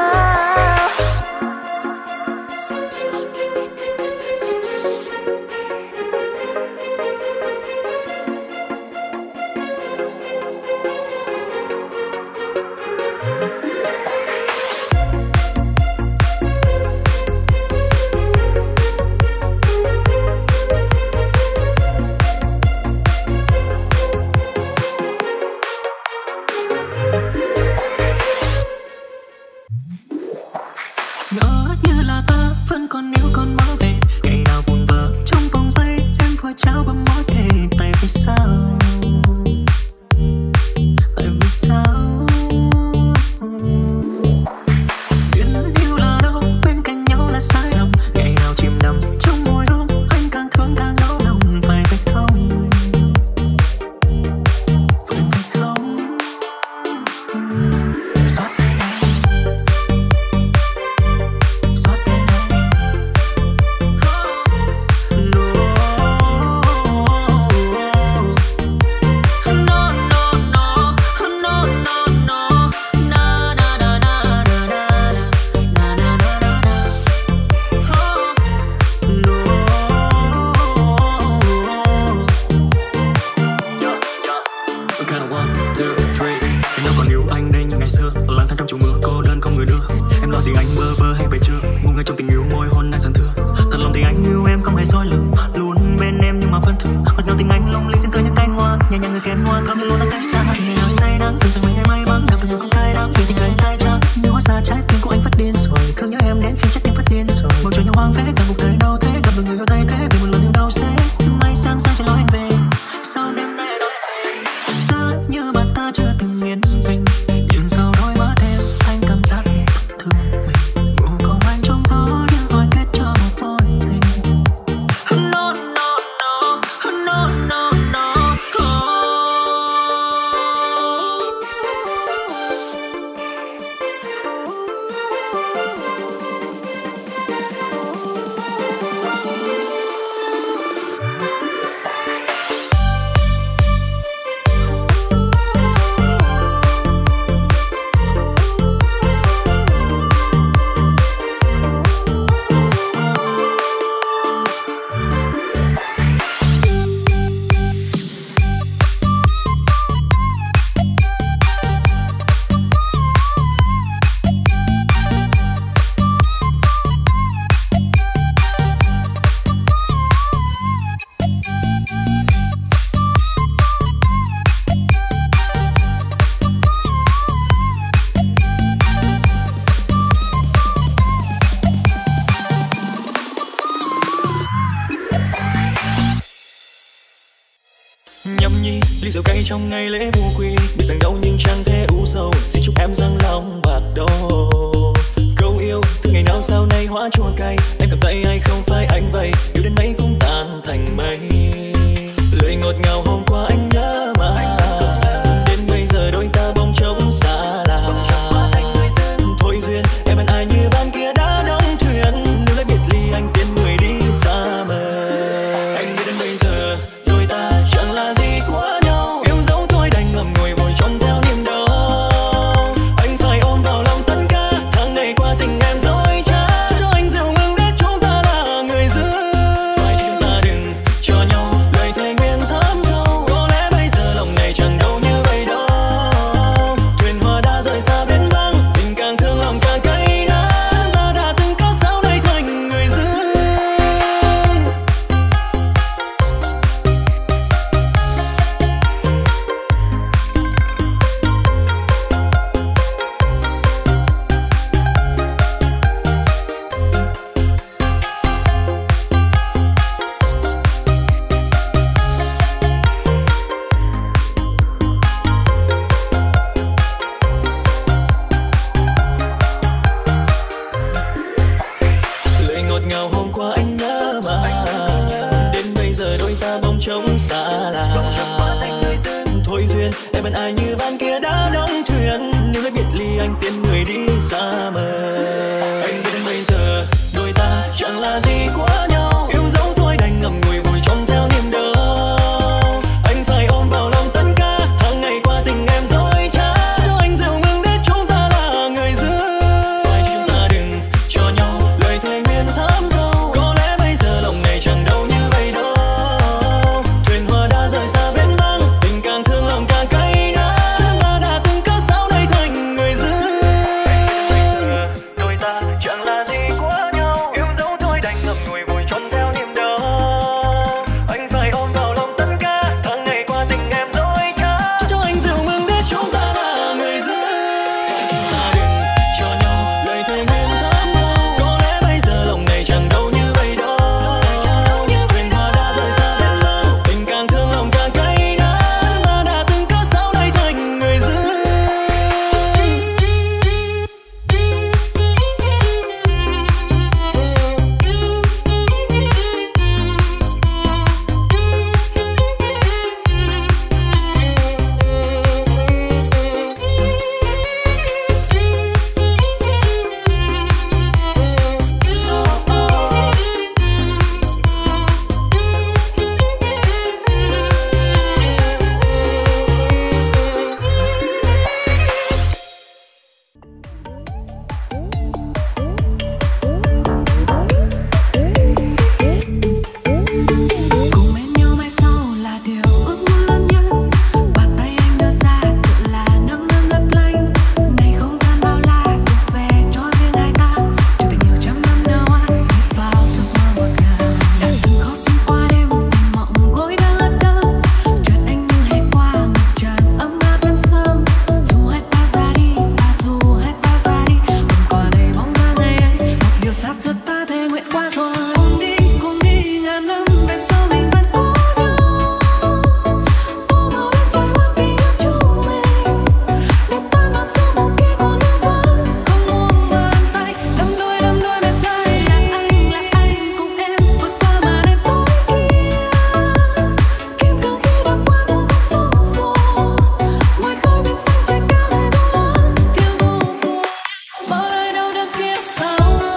rượu cay trong ngày lễ vô quy, biết rằng đau nhưng chẳng thể u sầu. Xin chúc em răng lòng bạc đầu. Câu yêu từ ngày nào sau này hóa chua cay, em cầm tay hay không phải anh vậy, yêu đến mấy cũng tan thành mây. Lời ngọt ngào hôm qua anh nhớ mà đến bây giờ đôi ta bỗng trống xa lạ. Thôi duyên em hẹn ai như ban kia đã đóng thuyền, nếu đã biệt ly anh tiến người đi xa mờ. Anh biết đến bây giờ đôi ta chẳng là gì của nhau, yêu dấu thôi đành ngậm ngùi vội trốn theo niềm đau. Anh phải ôm vào lòng tất cả ngào hôm qua anh nhớ mà đến bây giờ đôi ta bỗng trống xa lạ. Thôi duyên em bên ai như van kia đã đóng thuyền, nếu lấy biệt ly anh tiến người đi xa mờ. Anh biết đến bây giờ đôi ta chẳng là gì của nhau, yêu dấu thôi đành ngậm ngùi vùi trong theo niềm đau. Anh phải ôm vào lòng tất cả tháng ngày qua tình em dối trá, cho anh rượu mừng để chúng ta là người giữ. Phải chúng ta đừng cho nhau lời thề nguyện thắm sâu, có lẽ bây giờ lòng này chẳng đâu như vậy đâu. Thuyền hoa đã rời xa bến vắng, tình càng thương lòng càng cay đắng, ta đã từng cớ sao nay thành người giữ. Bây giờ đôi ta chẳng là gì của nhau, yêu dấu thôi đành ngậm ngùi vùi trốn theo niềm đau. Anh phải ôm vào lòng tất cả tháng ngày qua tình em dối trá, cho anh rượu mừng để chúng ta là người giữ. Chúng ta đừng cho nhau lời thề nguyện thắm sâu, có lẽ bây giờ lòng này chẳng đâu như vậy đâu. Thuyền hoa đã rời xa bến vắng, tình càng thương lòng càng cay đắng, ta đã từng cớ sao nay thành người giữ. Cùng bên nhau mãi sau là điều ước muốn lớn nhất. Bàn tay anh đưa ra tự là nắng ấm lấp lánh. Này không gian bao la thuộc về cho riêng hai ta. Chưa từng nhiều trăm năm nào anh biết bao giấc mơ ngọt ngào. Đã từng khó xuyên qua đêm tình mộng gối đang lất đất. Chợt anh như hè qua ngập tràn ấm áp vẫn sớm. Dù hai ta ra đi và dù hai ta ra đi, vẫn còn đây bóng dáng ngày ấy. Một điều xa xưa ta thề nguyện qua rồi. Cùng đi ngàn năm về sau mình vẫn có nhau. Tô màu lên trời hoa tình yêu chúng mình, để ta mang sau một kia còn lưu vấn. Không buông bàn tay, đắm đuối bên say. Là anh cùng em vượt qua màn đêm tối kia. Kim cương khi đã qua từng khúc sóng xô, ngoài khơi biển xanh trời cao đầy rộng lớn. Phiêu du cùng bỏ lại đau đớn phía sau.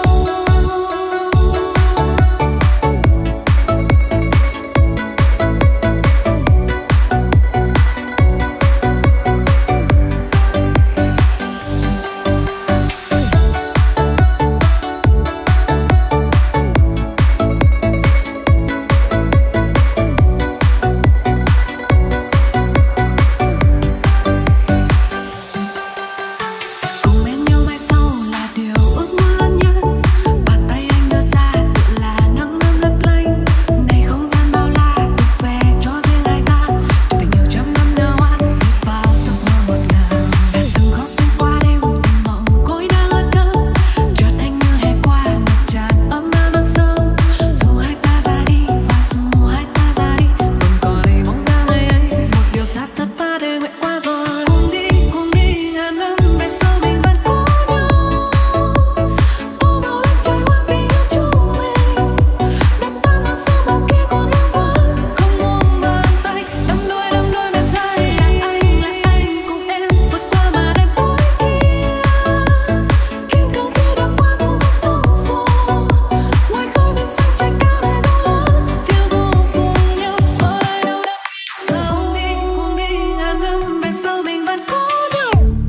Cùng bên nhau mãi sau là điều ước muốn lớn nhất. Bàn tay anh đưa ra tự là nắng ấm lấp lánh. Này không gian bao la thuộc về cho riêng hai ta. Chưa từng nhiều trăm năm nào anh biết bao giấc mơ ngọt ngào. Đã từng khó xuyên qua đêm tình mộng gối đang lất đất. Chợt anh như hè qua ngập tràn ấm áp vẫn sớm. Dù hai ta ra đi và dù hai ta ra đi, vẫn còn đây bóng dáng ngày ấy. Một điều xa xưa ta thề nguyện qua rồi. Cùng đi ngàn năm về sau mình vẫn có nhau. Tô màu lên trời hoa tình yêu chúng mình, để ta mang sau bao kia còn lưu vấn. Không buông bàn tay, đắm đuối bên say. Là anh cùng em vượt qua màn đêm tối kia. Kim cương khi đã qua từng khúc sóng xô, ngoài khơi biển xanh trời cao đầy rộng lớn. Phiêu du cùng nhau bỏ lại đau đớn phía sau. Cùng đi ngàn năm về sau mình vẫn có nhau.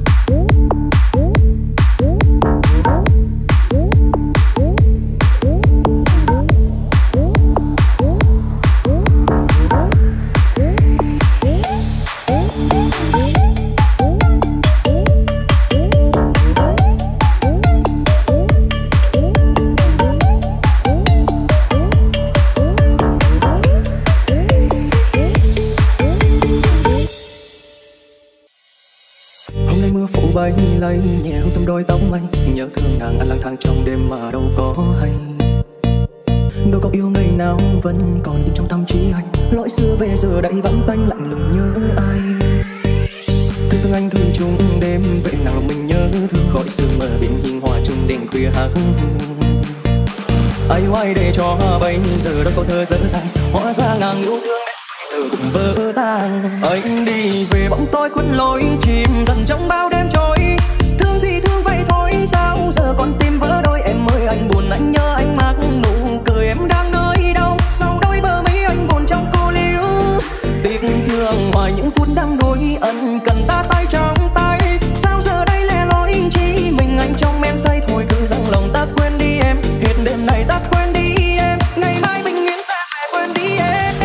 Hôm nay mưa phủ bay lay nhẹ hương tâm đôi tóc anh, nhớ thương nàng anh lang thang trong đêm mà đâu có hay. Đâu có yêu ngày nào vẫn còn in trong tâm trí anh, lỗi xưa về giờ đây vẫn tanh lạnh lùng nhớ ai. Thương anh thương chung đêm vậy nào lòng mình nhớ thương, khỏi sương mờ biển hiền hòa chung đêm khuya hát. ai hoài để cho bây giờ đâu có thơ dở dàng, hóa ra ngàn yêu thương giờ cũng vỡ tan. Anh đi về bóng tối khuất lối chìm dần trong bao đêm trôi, thương thì thương vậy thôi sao giờ còn tim vỡ đôi. Em ơi anh buồn anh nhớ anh mặc nụ cười em đang nơi đâu, sau đôi bờ mi anh buồn trong cô liễu. Tiếc thương hoài những phút đang đôi ẩn cần ta tay trong tay, sao giờ đây lẻ loi chỉ mình anh trong men say thôi cứ rằng lòng ta quên đi em, hết đêm này ta quên đi em, ngày mai bình yên sẽ về quên đi em.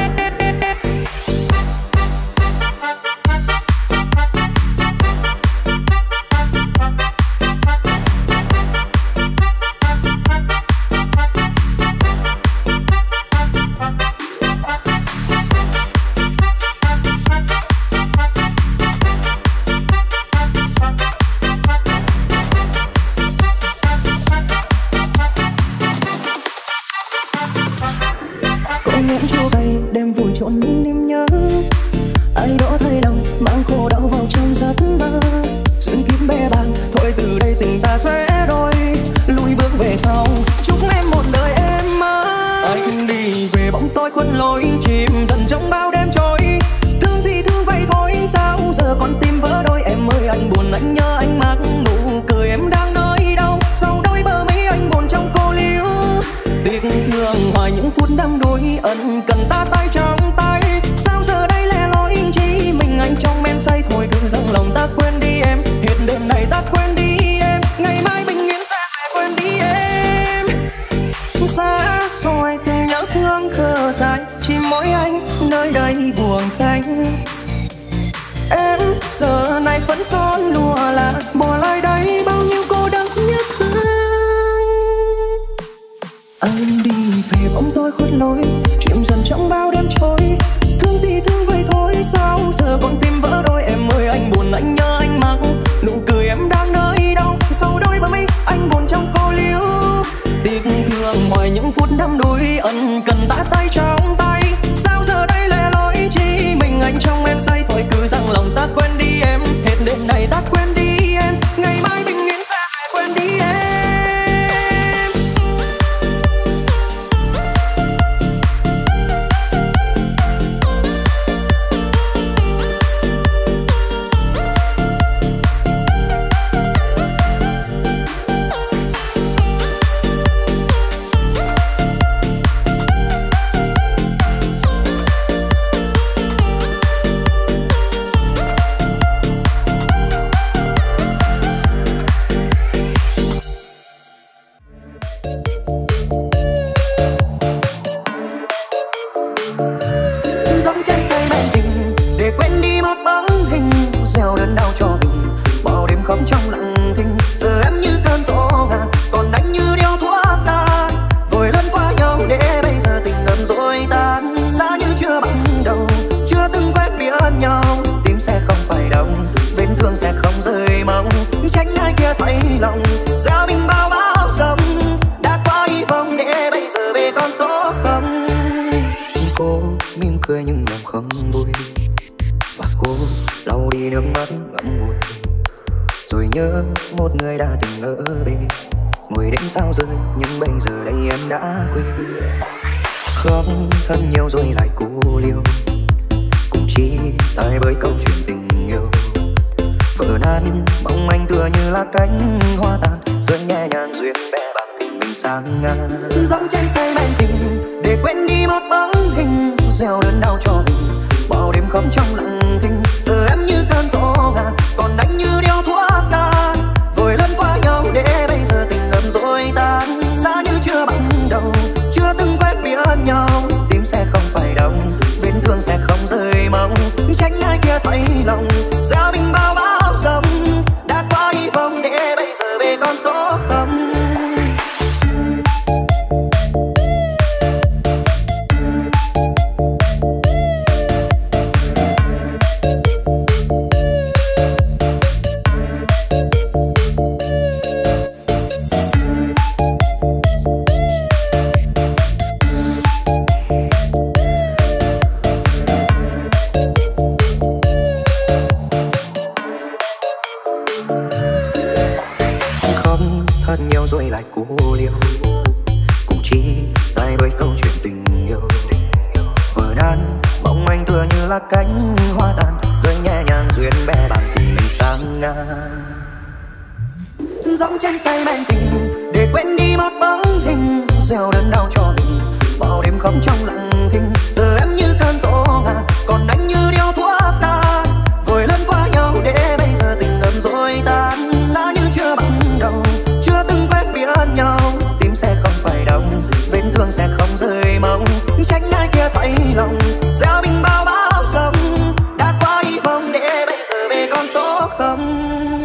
thật nhiều rồi lại cô liêu, cùng chi tay đôi câu chuyện tình yêu. Vở đan mong anh tựa như là cánh hoa tàn rơi nhẹ nhàng duyên bè bàn tình mình sang ngang. Dẫm chân say men tình để quên đi một bóng hình gieo đớn đau cho mình bao đêm khóc trong lặng thinh. Giờ em như cơn gió ngàn còn anh như điếu thuốc ta vội lẫn qua nhau để bây giờ tình ngầm rồi tan. Xa như chưa bắt đầu chưa từng quen biết nhau tim sẽ không phải đau vết thương sẽ không rơi mong trách ai kia thấy lòng gieo mình bao bão giông đã qua hy vọng để bây giờ về con số không.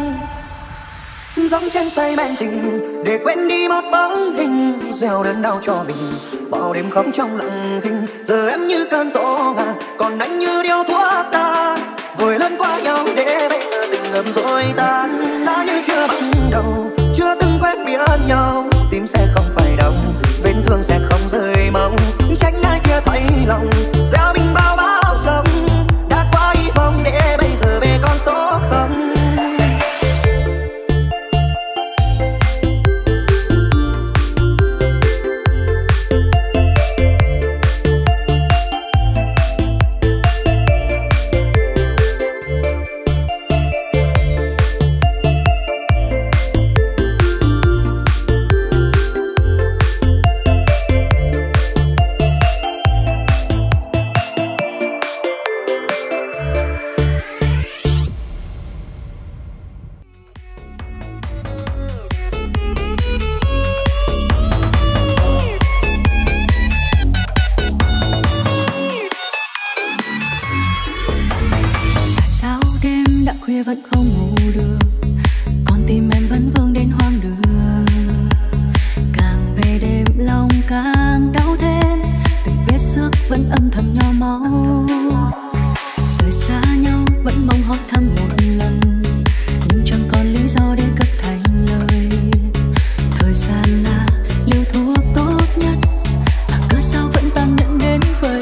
Dẫm chân say men tình để quên đi một bóng hình gieo đớn đau cho mình bao đêm khóc trong lặng thinh. Giờ em như cơn gió ngàn còn anh như điếu thuốc ta vội lẫn qua nhau để bây giờ tình ngầm rồi tan. Xa như chưa bắt đầu chưa từng quen biết nhau tim sẽ không phải đau vết thương sẽ không rơi mong trách ai kia thấy lòng gieo mình bao bão giông đã qua hy vọng để bây giờ về con số không. Vẫn không ngủ được còn tim em vẫn vương đến hoang đường. Càng về đêm lòng càng đau thế từng vết xước vẫn âm thầm nhỏ máu. Rời xa nhau vẫn mong hỏi thăm một lần nhưng chẳng còn lý do để cất thành lời. Thời gian là liều thuốc tốt nhất mà cớ sao vẫn tàn nhẫn đến vậy.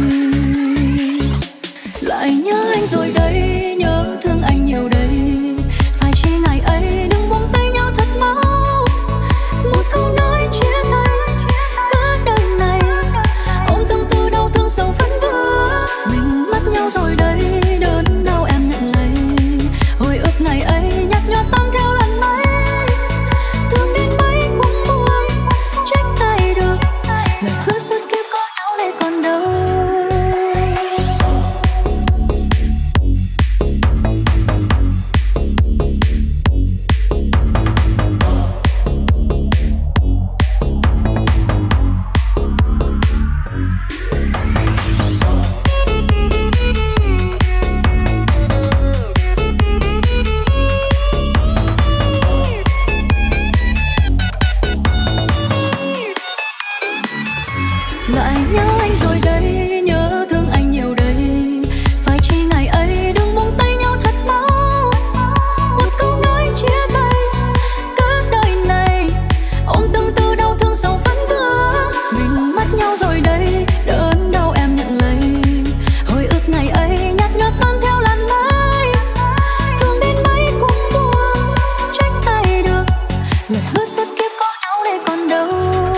Lại nhớ anh rồi đây nhớ thương anh nhiều đây phải chi ngày ấy đừng buông tay nhau thật mau. Một câu nói chia tay cả đời này ôm tâm tư đau thương sầu phấn vỡ. Mình mất nhau rồi đây đớn đau em nhận lấy hồi ức ngày ấy nhạt nhòa tan theo lần mấy. Thương đến mấy cũng buồn trách tay được lời hứa suốt kiếp có nhau đây còn đâu. Lại nhớ anh rồi đây nhớ thương anh nhiều đây phải chi ngày ấy đừng buông tay nhau thật mau. Một câu nói chia tay cả đời này ôm tương tư đau thương sầu phấn vỡ. Mình mất nhau rồi đây đớn đau em nhận lấy hồi ức ngày ấy nhạt nhòa tan theo làn mây. Thương đến mấy cũng buồn trách tay được lời hứa suốt kiếp có nhau đây còn đâu.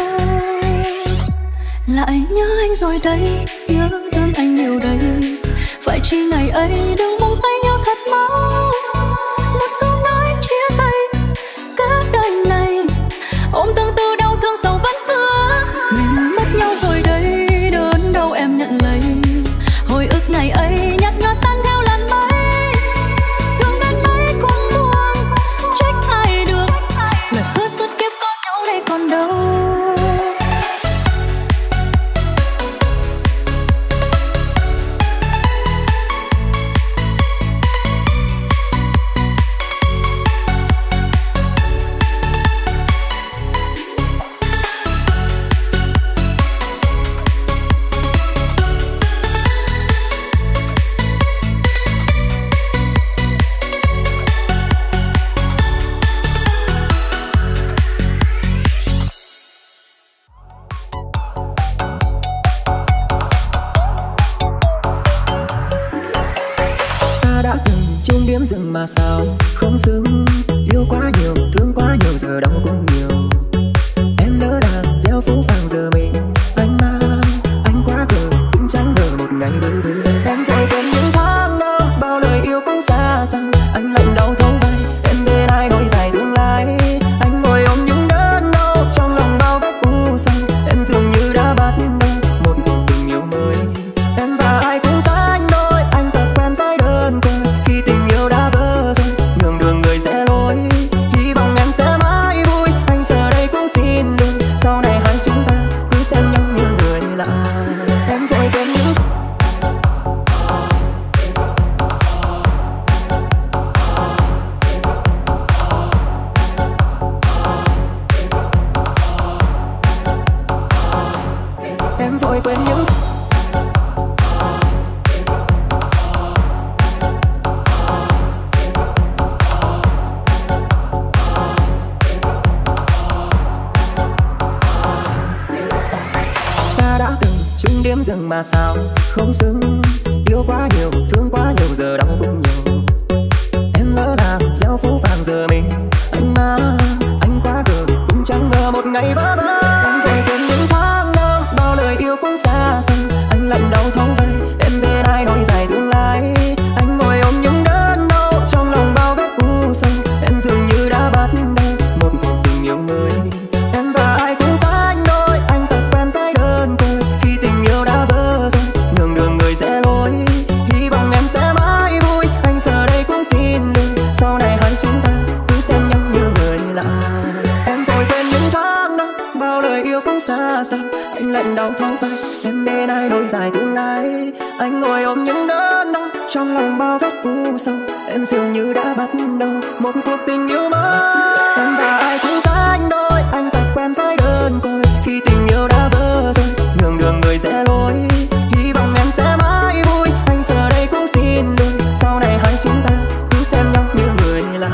Lại nhớ anh rồi đây nhớ thương anh nhiều đây phải chi ngày ấy đừng buông tay nhau thật mau. Một câu nói chia tay cả đời này ôm tương tư đau thương sầu vẫn vỡ. Mình mất nhau rồi đây đớn đau em nhận lấy hồi ức ngày ấy nhạt nhòa tan theo làn mây. Thương đến mấy cũng buồn trách ai được lời hứa suốt kiếp có nhau đây còn đâu. Điểm dừng mà sao không xứng. Yêu quá nhiều thương quá nhiều giờ đau cũng nhiều. Em đỡ đàn gieo phũ phàng giờ vội quên những chung điểm dừng mà sao không xứng. Yêu quá nhiều, thương quá nhiều, giờ đau cũng nhiều. Em lỡ làm gieo phố vàng giờ mình anh mà anh quá gờ cũng chẳng ngờ một ngày vỡ vỡ. Em vội quên những tháng năm bao lời yêu cũng xa xăm. Anh lạnh đau thấu vây em bên ai nối dài tương lai. Anh ngồi ôm những đớn đau trong lòng bao vết u sâu. Em dường như đã bắt đầu một cuộc tình yêu mới. Em và ai cũng sánh đôi, anh tập quen với đơn côi. Khi tình yêu đã vỡ rồi, nhường đường người rẽ lối. Hy vọng em sẽ mãi vui, anh giờ đây cũng xin đừng. Sau này hai chúng ta cứ xem nhau như người lạ. Em vội quên những tháng năm bao lời yêu cũng xa xăm. Anh lạnh đau thấu vai em bên ai nối dài tương lai. Anh ngồi ôm những đớn đau trong lòng bao vết u sâu. Em dường như đã bắt đầu một cuộc tình yêu mới. Em và ai cũng sánh đôi, anh tập quen với đơn côi. Khi tình yêu đã vỡ rồi, nhường đường người rẽ lối. Hy vọng em sẽ mãi vui, anh giờ đây cũng xin đừng. Sau này hai chúng ta cứ xem nhau như người lạ.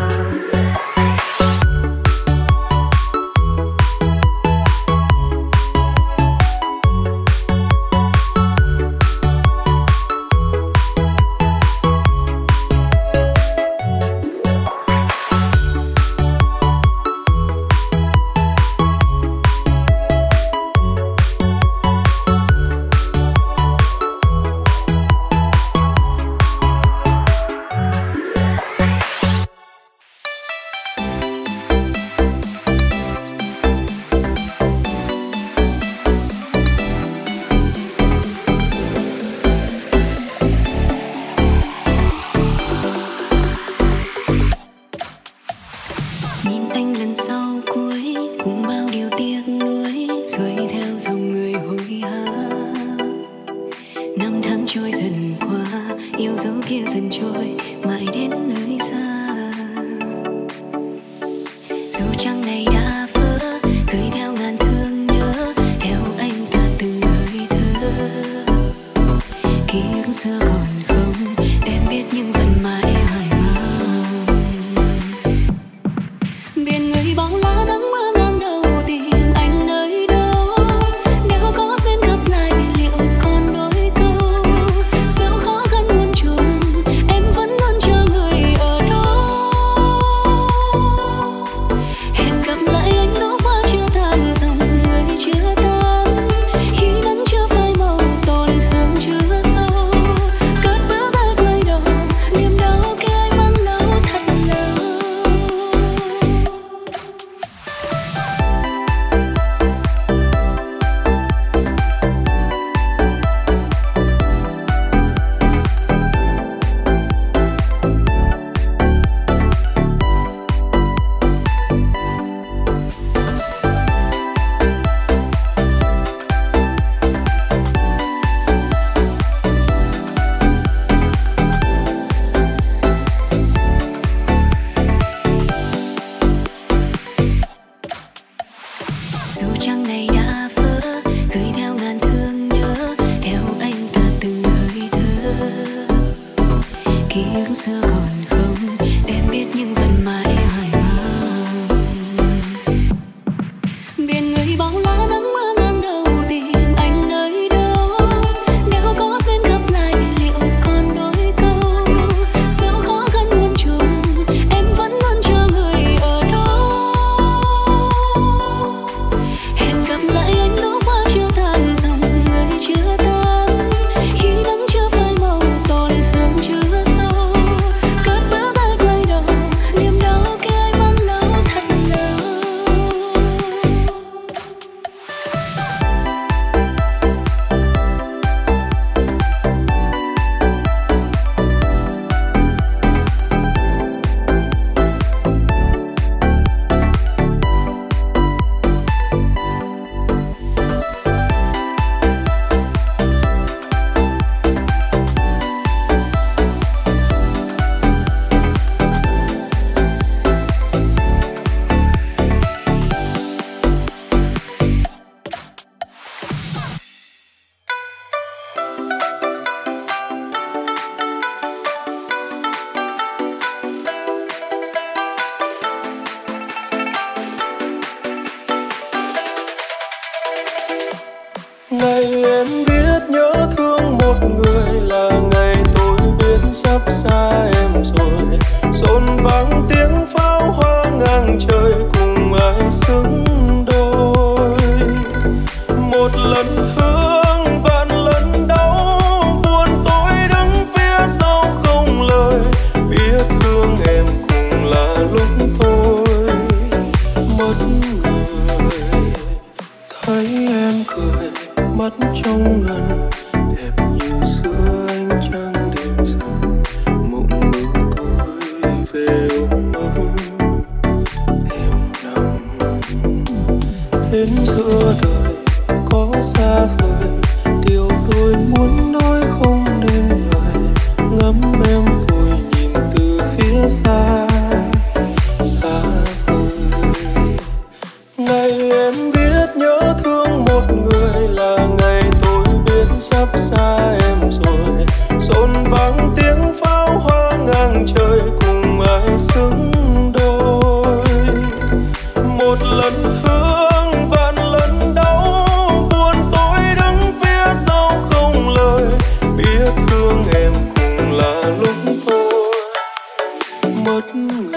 Ngày em biết nhớ thương một người là ngày tôi biết sắp xa em rồi. Rộn vang tiếng pháo hoa ngang trời cùng ai xứng đôi. Một lần thương vạn lần đau, buồn tôi đứng phía sau không lời. Biết thương em cũng là lúc tôi mất người. Thấy em cười mắt trong ngần đẹp như xưa ánh trăng đêm rằm. Mộng mơ tôi về ôm ấp em nằm. Đến giữa đời có xa vời, điều tôi muốn nói không nên lời. Ngắm em tôi nhìn từ phía xa xa vời. Ngày em biết nhớ thương một người là ngày tôi biết sắp xa em rồi. Rộn vang tiếng pháo hoa ngang trời cùng ai xứng đôi. Một lần thương vạn lần đau, buồn tôi đứng phía sau không lời. Biết thương em cũng là lúc tôi mất người.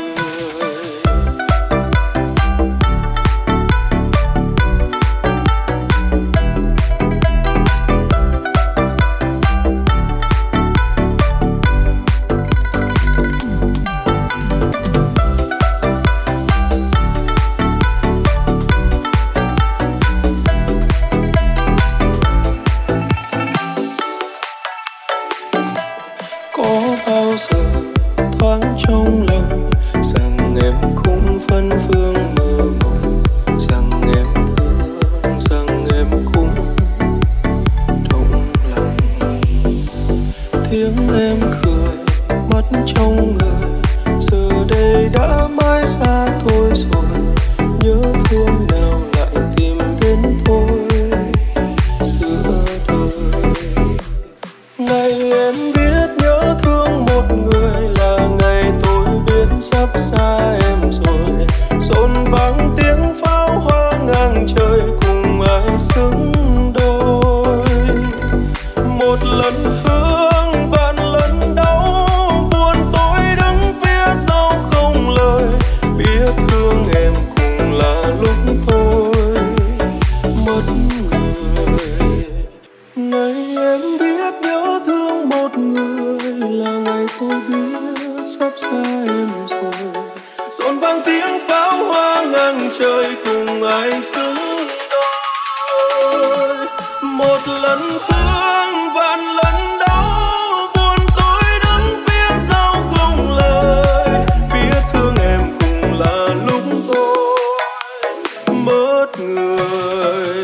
Có bao giờ thoáng trong lòng rằng em cũng phân phương mơ mộng, rằng em thương, rằng em cũng động lòng. Tiếng em cười mắt trong người giờ đây đã mãi xa tôi rồi. Nhớ thương nào lại tìm đến tôi giữa đời. Ngày em biết nhớ thương một người là ngày tôi biết sắp xa em rồi. Rộn vang tiếng pháo hoa ngang trời cùng ai xứng đôi. Một lần thương vạn lần đau, buồn tôi đứng phía sau không lời. Biết thương em cũng là lúc tôi mất người. Ngày em biết nhớ thương một người là ngày tôi biết sắp xa em rồi. Rộn vang tiếng pháo hoa ngang trời cùng ai xứng đôi. Một lần thương vạn lần đau, buồn tôi đứng phía sau không lời. Biết thương em cũng là lúc tôi mất người.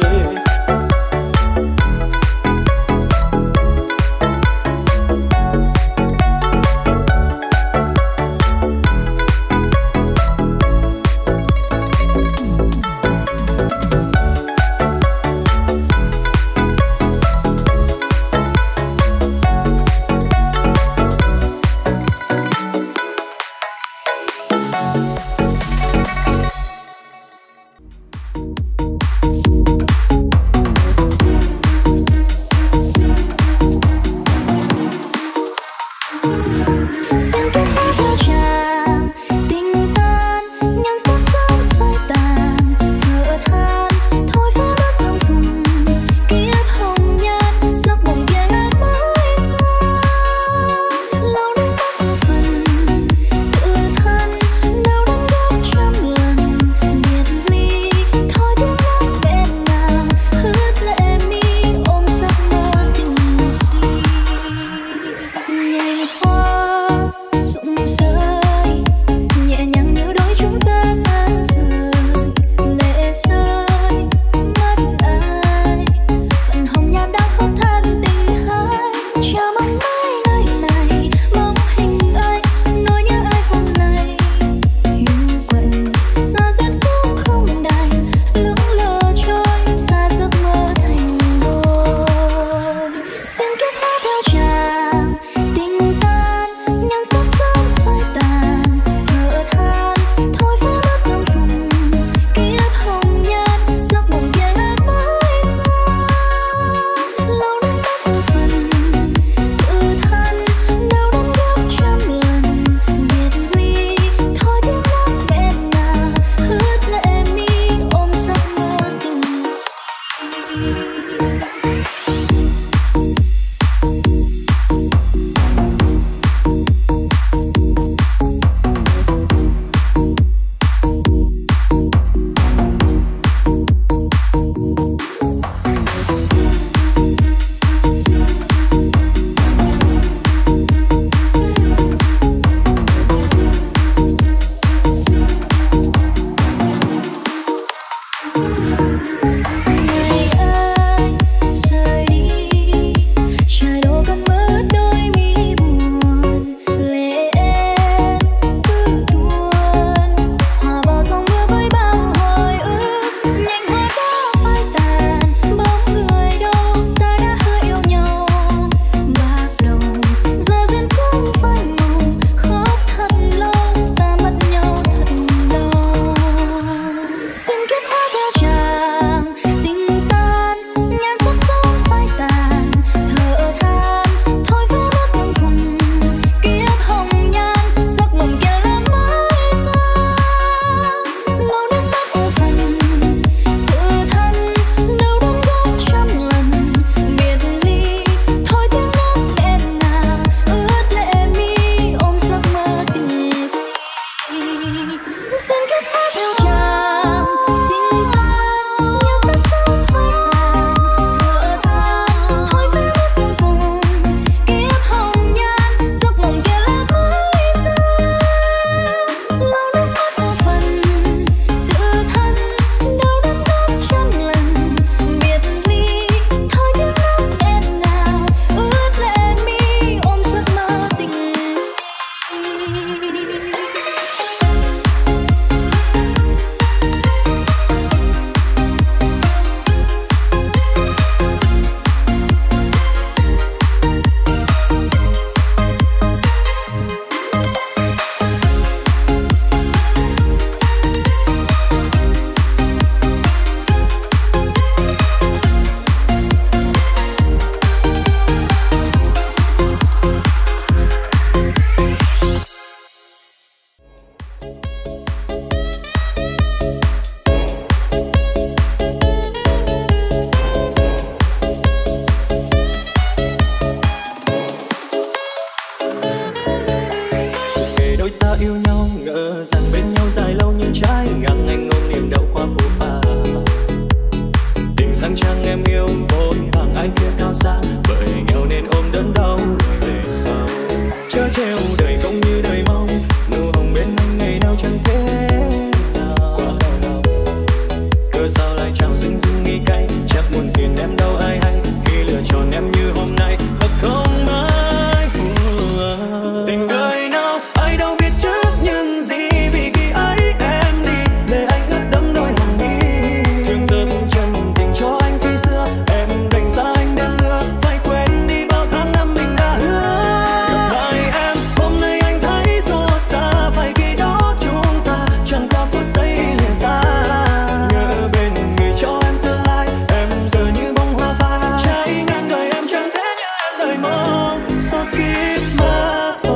rằng chàng em yêu vội vàng ai kia cao xa, bởi nhau nên ôm đớn đau đời về sau. Chớ trêu đời không như đời mong, nụ hồng bên anh ngày nào chẳng thế nào. Quá đau lòng, cớ sao lại trao dưng dưng nghi cay, chắc buồn phiền em đâu ai hay khi lựa chọn em như hôm nay thật không mãi. Tình đời nào ai đâu biết trước những gì, vì khi ấy em đi để anh ướt đẫm đôi hàng mi. Thương thơm chân tình cho anh khi xưa, em đành xa anh đêm mưa, phải quên đi bao tháng năm mình đã hứa. Gặp lại em hôm nay anh thấy xót xa, phải khi đó chúng ta chẳng có phút giây lìa xa. Nhớ bên người cho em tương lai, em giờ như bông hoa phai cháy ngang đời, em chẳng thể như em đời mong sau kiếp mơ.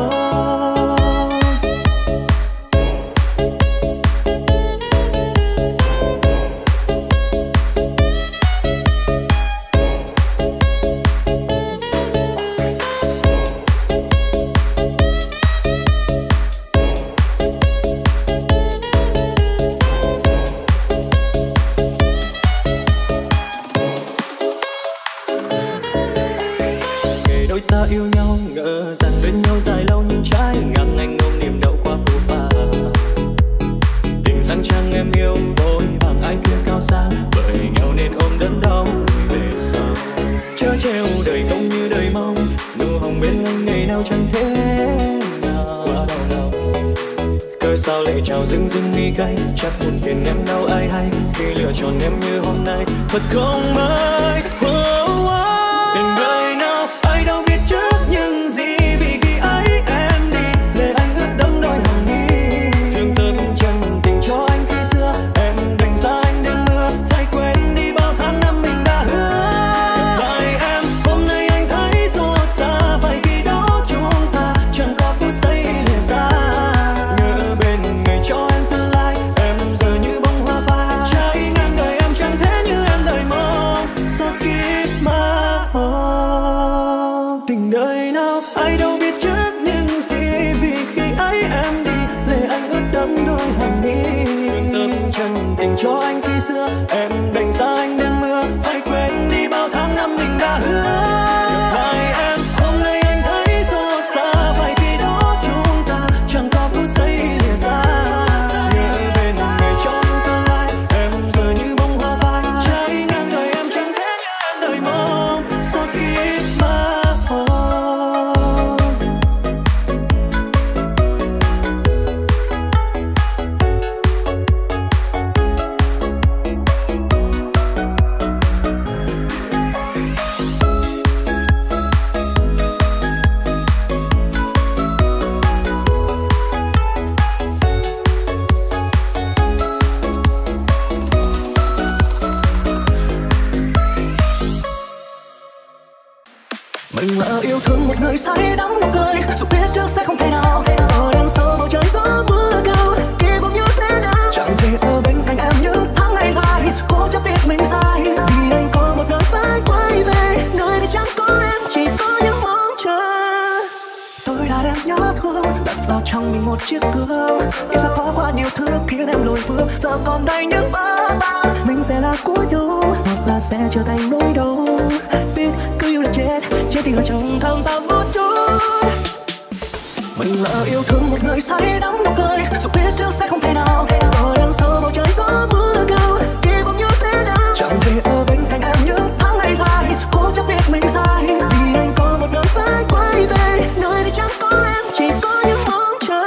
Đôi ta yêu nhau ngỡ rằng bên nhau dài lâu, nhưng trái ngang anh ôm niềm đau qua phù phà. Tình rằng chàng em yêu vội vàng ai kia cao xa, bởi nhau nên ôm đớn đau về sau. Chớ trêu đời không như đời mong, nụ hồng bên anh ngày nào chẳng thế nào. Quá đau lòng, cớ sao lại trao dưng dưng nghi cay, chắc buồn phiền em đâu ai hay khi lựa chọn em như hôm nay thật không mãi. Tình đời nào ai đâu biết trước những gì, vì khi ấy em đi để anh ướt đẫm đôi hàng mi. Thương thơm chân tình cho anh khi xưa, em đành xa anh đêm mưa, phải quên đi bao tháng năm mình đã hứa. Gặp lại em hôm nay anh thấy xót xa, phải khi đó chúng ta chẳng có phút giây lìa xa. Nhớ bên người cho em tương lai, em giờ như bông hoa phai cháy ngang đời, em chẳng thể như em đời mong sau kiếp mơ. Tình đời nào ai đâu biết trước những gì, vì khi ấy em đi lệ anh ướt đẫm đôi hàng mi. Thương tâm chân tình cho anh khi xưa, em đành xa anh đêm mưa, phải quên đi bao tháng năm mình đã hứa. Gặp lại em hôm nay anh thấy xót xa, phải khi đó chúng ta chẳng có phút giây lìa xa. Nhớ bên người cho em tương lai, em giờ như bông hoa phai cháy ngang đời, em chẳng thể như em đời mong sau kiếp mơ. Mình lỡ yêu thương một người say đắm nụ cười, dù biết trước sẽ không thể nào. Ở đằng sau bầu trời gió mưa cao, kỳ vọng như thế nào. Chẳng thể ở bên cạnh em những tháng ngày dài, cố chấp biết mình sai, vì anh có một nơi phải quay về, nơi này chẳng có em, chỉ có những mong chờ. Tôi đã đem nhớ thương đặt vào trong mình một chiếc gương, vì sao có quá nhiều thứ khiến em lùi bước, giờ còn đây những bỡ tan. Mình sẽ là cuối nhau, hoặc là sẽ trở thành nỗi đau. Biết cứ yêu là chết, chết đi là chẳng thầm tâm một chút. Mình lỡ yêu thương một người say đắm nụ cười, dù biết trước sẽ không thể nào. Ở đằng sau bầu trời gió mưa cao, kỳ vọng như thế nào. Chẳng thể ở bên cạnh em những tháng ngày dài, cố chấp biết mình sai, vì anh có một nơi phải quay về, nơi này chẳng có em, chỉ có những mong chờ.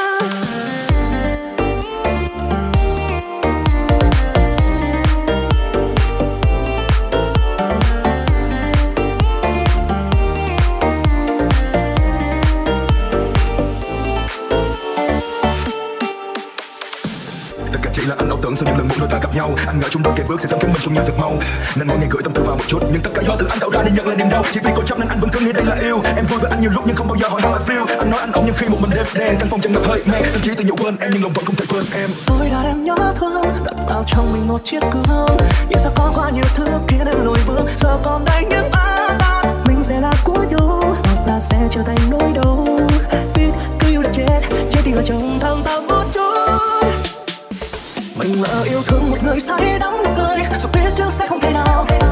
Chỉ là anh ảo tưởng sau những lần một đôi ta gặp nhau, anh ngờ chúng đôi kề bước sẽ sớm khiến mình chung nhau thật mau, nên mỗi ngày gửi tâm tư vào một chút, nhưng tất cả do tự anh tạo ra nên nhận lại niềm đau. Chỉ vì cố chấp nên anh vẫn cứ nghĩ đây là yêu. Em vui với anh nhiều lúc nhưng không bao giờ hỏi how I feel. Anh nói anh ổn nhưng khi một mình đêm đen, căn phòng chẳng ngập hơi men, thậm chí từng nhủ quên em nhưng lòng vẫn không thể quên em. Tôi đã đem nhớ thương đặt vào trong mình một chiếc gương, nhưng sao có quá nhiều thứ khiến em lùi bước, giờ còn đây những bỡ tan. Mình sẽ là cuối nhau, hoặc là sẽ trở thành nỗi đau. Biết cứ yêu là chết, chết đi là chẳng thầm tâm một chút. Mình lỡ yêu thương một người say đắm nụ cười, dù biết trước sẽ không thể nào.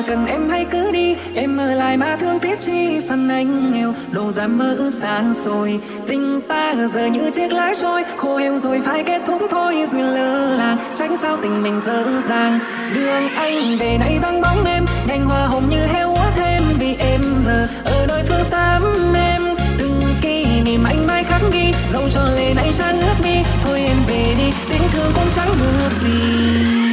cần em hãy cứ đi, em ở lại mà thương tiếc chi. Phần anh nghèo đâu dám mơ ước xa xôi, tình ta giờ như chiếc lá trôi, khô héo rồi phải kết thúc thôi. Duyên lỡ làng tránh sao tình mình dở dàng, đường anh về nay vắng bóng em, đành hoa hồng như heo úa thêm. Vì em giờ ở nơi phương xa em, từng kỷ niệm anh mãi khắc ghi, dẫu cho lệ này trang ướt mi. Thôi em về đi, tình thương cũng chẳng được gì.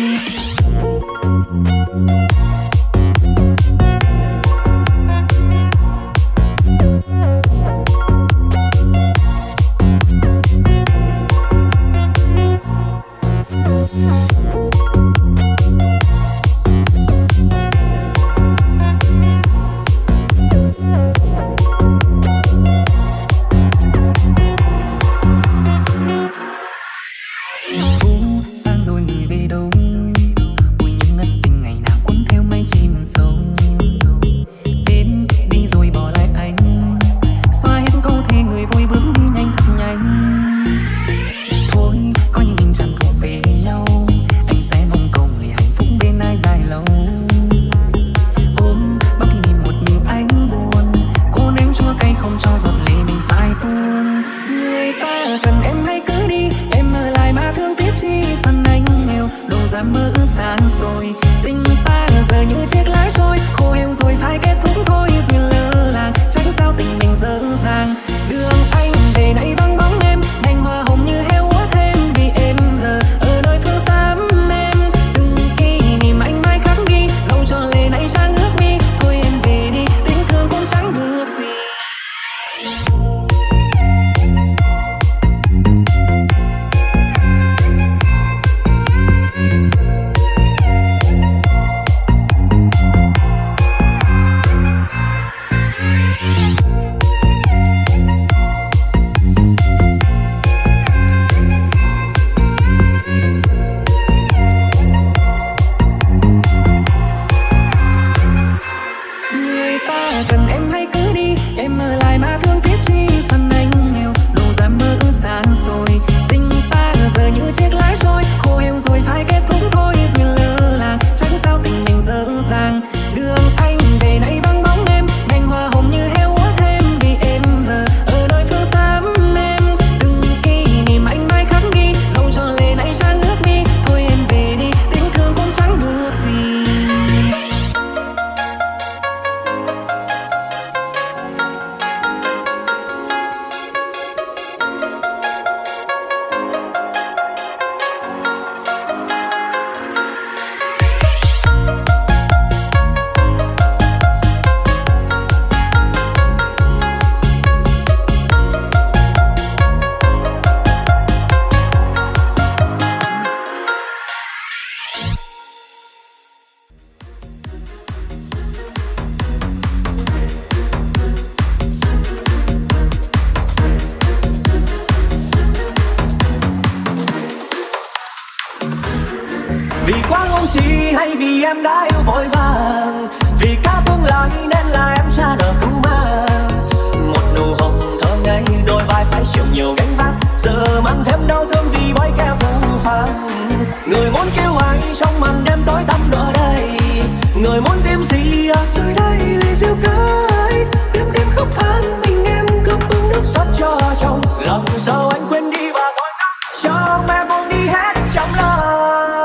Vì quá ngu si hay vì em đã yêu vội vàng, vì cả tương lai nên là em ra đời cứu mang. Một nụ hồng thơm ngây đôi vai phải chịu nhiều gánh vác, giờ mang thêm đau thương vì bói kẻ phũ phàng. Người muốn kêu ai trong màn đêm tối tăm ở đây, người muốn tìm gì rồi đây ly rượu cay. Đêm đêm khóc than mình em cướp bưng nước xót cho chồng, lòng sao anh quên đi và thôi ngóc cho em buông đi hết trong lòng.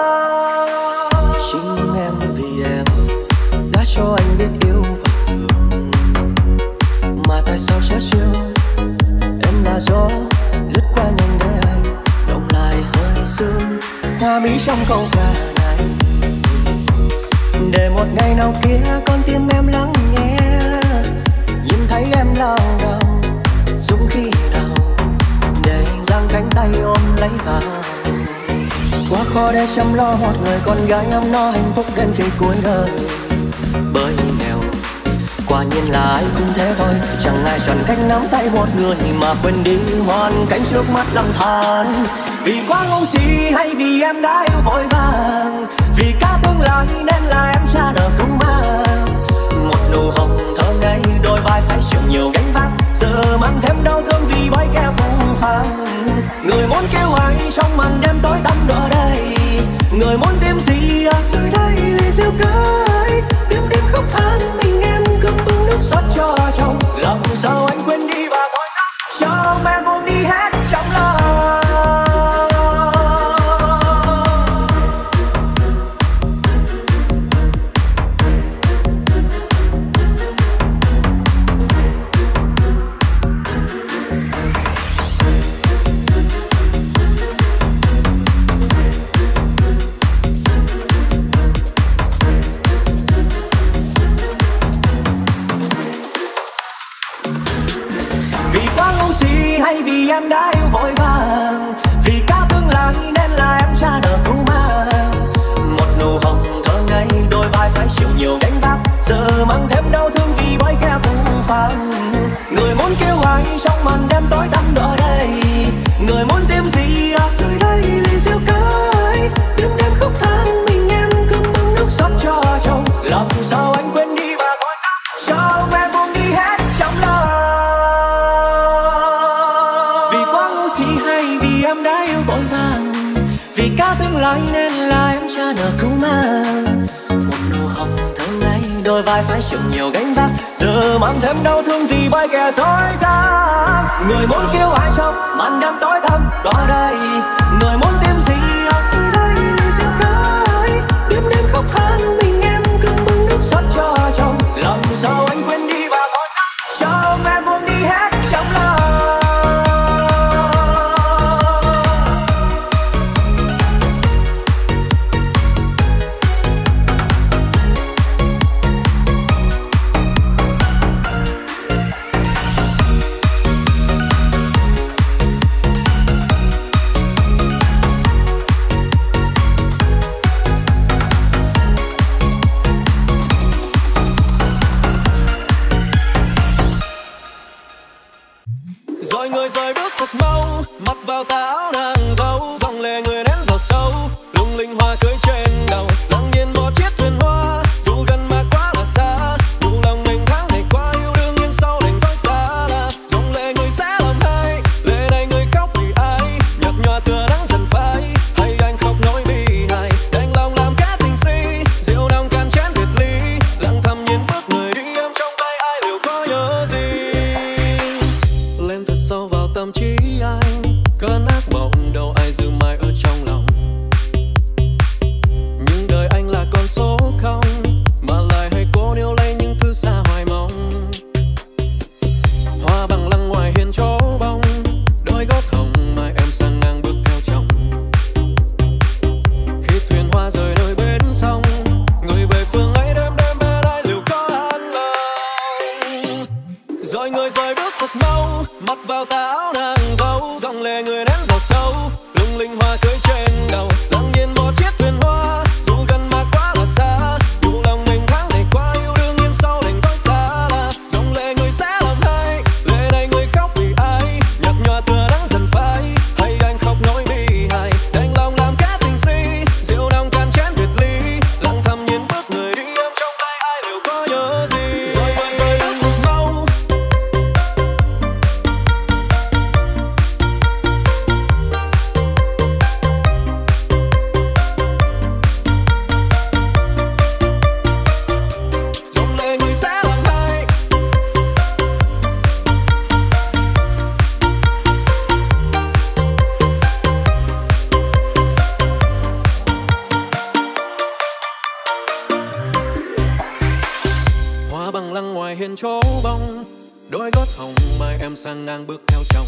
Chính em vì em đã cho anh biết yêu và thương, mà tại sao sẽ chiều em là gió lướt qua nhanh để anh động lại hơi sương hoa mỹ trong câu ca này. Để một ngày nào kia con tim em lắng nghe, nhìn thấy em lao đầu dũng khí nào để giang cánh tay ôm lấy vào. Quá khó để chăm lo một người con gái ấm no hạnh phúc đến khi cuối đời. Bởi nghèo quả nhiên là ai cũng thế thôi, chẳng ai chọn cách nắm tay một người mà quên đi hoàn cảnh trước mắt lầm than. Vì quá ngu si hay vì em đã yêu vội vàng, vì cả tương lai nên là em ra đời cứu mang. Một nụ hồng thơm ngây đôi vai phải chịu nhiều gánh vác, giờ mang thêm đau thương vì bói kẻ phũ phàng. Người muốn kêu ai trong màn đêm tối tăm ở đây, người muốn tìm gì rồi đây ly rượu cay. Đêm đêm em đã yêu vội vàng, vì cả tương lai nên là em ra nợ thu mang. Một nụ hồng thơ ngây, đôi vai phải chịu nhiều gánh vác, giờ mang thêm đau thương vì bói kẻ phũ phàng. Người muốn kêu ai trong màn đêm tối tăm ở đây, người muốn tìm gì ở dưới đây ly rượu cái. Đêm đêm khóc than mình em cứ bưng nước xót cho chồng, làm sao anh quên đi và thôi sao em buông đi hết trong lòng. Vì quá ngu si hay vì em đã yêu vội vàng, vì cả tương lai nên là em cha nợ cứu mang. Một nụ hồng thơ ngây, đôi vai phải chịu nhiều gánh vác, giờ mang thêm đau thương vì bởi kẻ dối gian. Người muốn kêu ai trong màn đêm tối tăm đó đây, người muốn tìm gì ở dưới đây ly rượu cái. Đêm đêm khóc than mình em cứ bưng nước xót cho chồng, làm sao anh quên đi và thôi sao em buông đi hết trong lòng. Rồi người rời bước thật mau, mặc vào tà áo nàng dâu, dòng lệ người nén vào sâu, lung linh hoa cưới trên đầu, lặng nhìn một chiếc thuyền hoa, dù gần mà quá là xa, dù lòng mình tháng ngày qua yêu đương nhưng sau đành phải xa lạ. Dòng lệ người sẽ làm hai, lệ này người khóc vì ai, nhạt nhòa tựa nắng dần phai, hay anh khóc nỗi bi hài, đành lòng làm kẻ tình si, rượu nồng can chén biệt ly, lặng thầm nhìn bước người đi em trong tay ai liệu có nhớ gì. Lên thật sâu vào tâm trí anh, cơn ác mộng đâu ai giữ mãi ở trong lòng. Nhưng đời anh là con số không, mà lại hay cố níu lấy những thứ xa hoài mong. Hoa bằng lăng ngoài hiên chỗ bóng, đôi gót hồng mà em sang ngang bước theo chồng. Khi thuyền hoa rời nơi bến sông, người về phương ấy đêm đêm bên ai liệu có an lòng. Rồi người rời bước thật mau, mặc vào tà áo nàng dâu, dòng lệ người nén vào sâu, lung linh hoa cưới trên đầu, lặng nhìn một chiếc thuyền hoa, dù gần mà quá là xa, dù lòng mình tháng ngày qua yêu đương nhưng sau đành phải xa lạ. Dòng lệ người sẽ làm hai, lệ này người khóc vì ai, nhạt nhòa tựa nắng dần phai, hay anh khóc nỗi bi hài, đành lòng làm kẻ tình si, rượu nồng can chén biệt ly, lặng thầm nhìn bước người đi em trong tay ai liệu có nhớ gì. Rồi người rời bước mau, dòng lệ người sẽ làm hai. Hoa bằng lăng ngoài hiên chỗ bóng, đôi gót hồng mai em sang ngang bước theo chồng.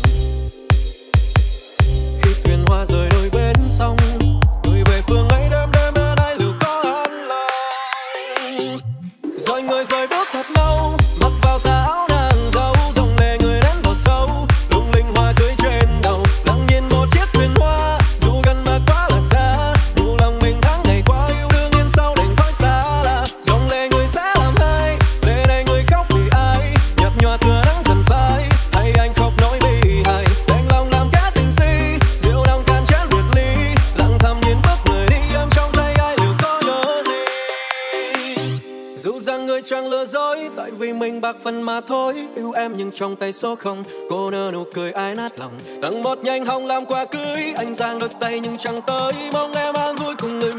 Khi thuyền hoa rời đôi bến sông, người về phương ấy đêm đêm bên ai liệu có an lòng. Rồi người rời bước thật mau, mặc vào tà áo nàng dâu, dòng lệ người nén vào sâu, lung linh hoa cưới trên đầu, lặng nhìn một chiếc thuyền hoa, dù gần mà quá là xa, dù lòng mình tháng ngày qua yêu đương nhưng sau đành phải xa lạ. Dòng lệ người sẽ làm hai, lệ này người khóc vì ai, nhạt nhòa tựa nắng dần phai, hay anh khóc nỗi bi hài, đành lòng làm kẻ tình si, rượu nồng can chén biệt ly, lặng thầm nhìn bước người đi em trong tay ai liệu có nhớ gì. Dù rằng người chẳng lừa dối, tại vì mình bạc phần mà thôi, yêu em nhưng trong tay số không, cô nở nụ cười ai nát lòng. Tặng một nhành hồng làm quà cưới, anh giang đôi tay nhưng chẳng tới, mong em an vui cùng người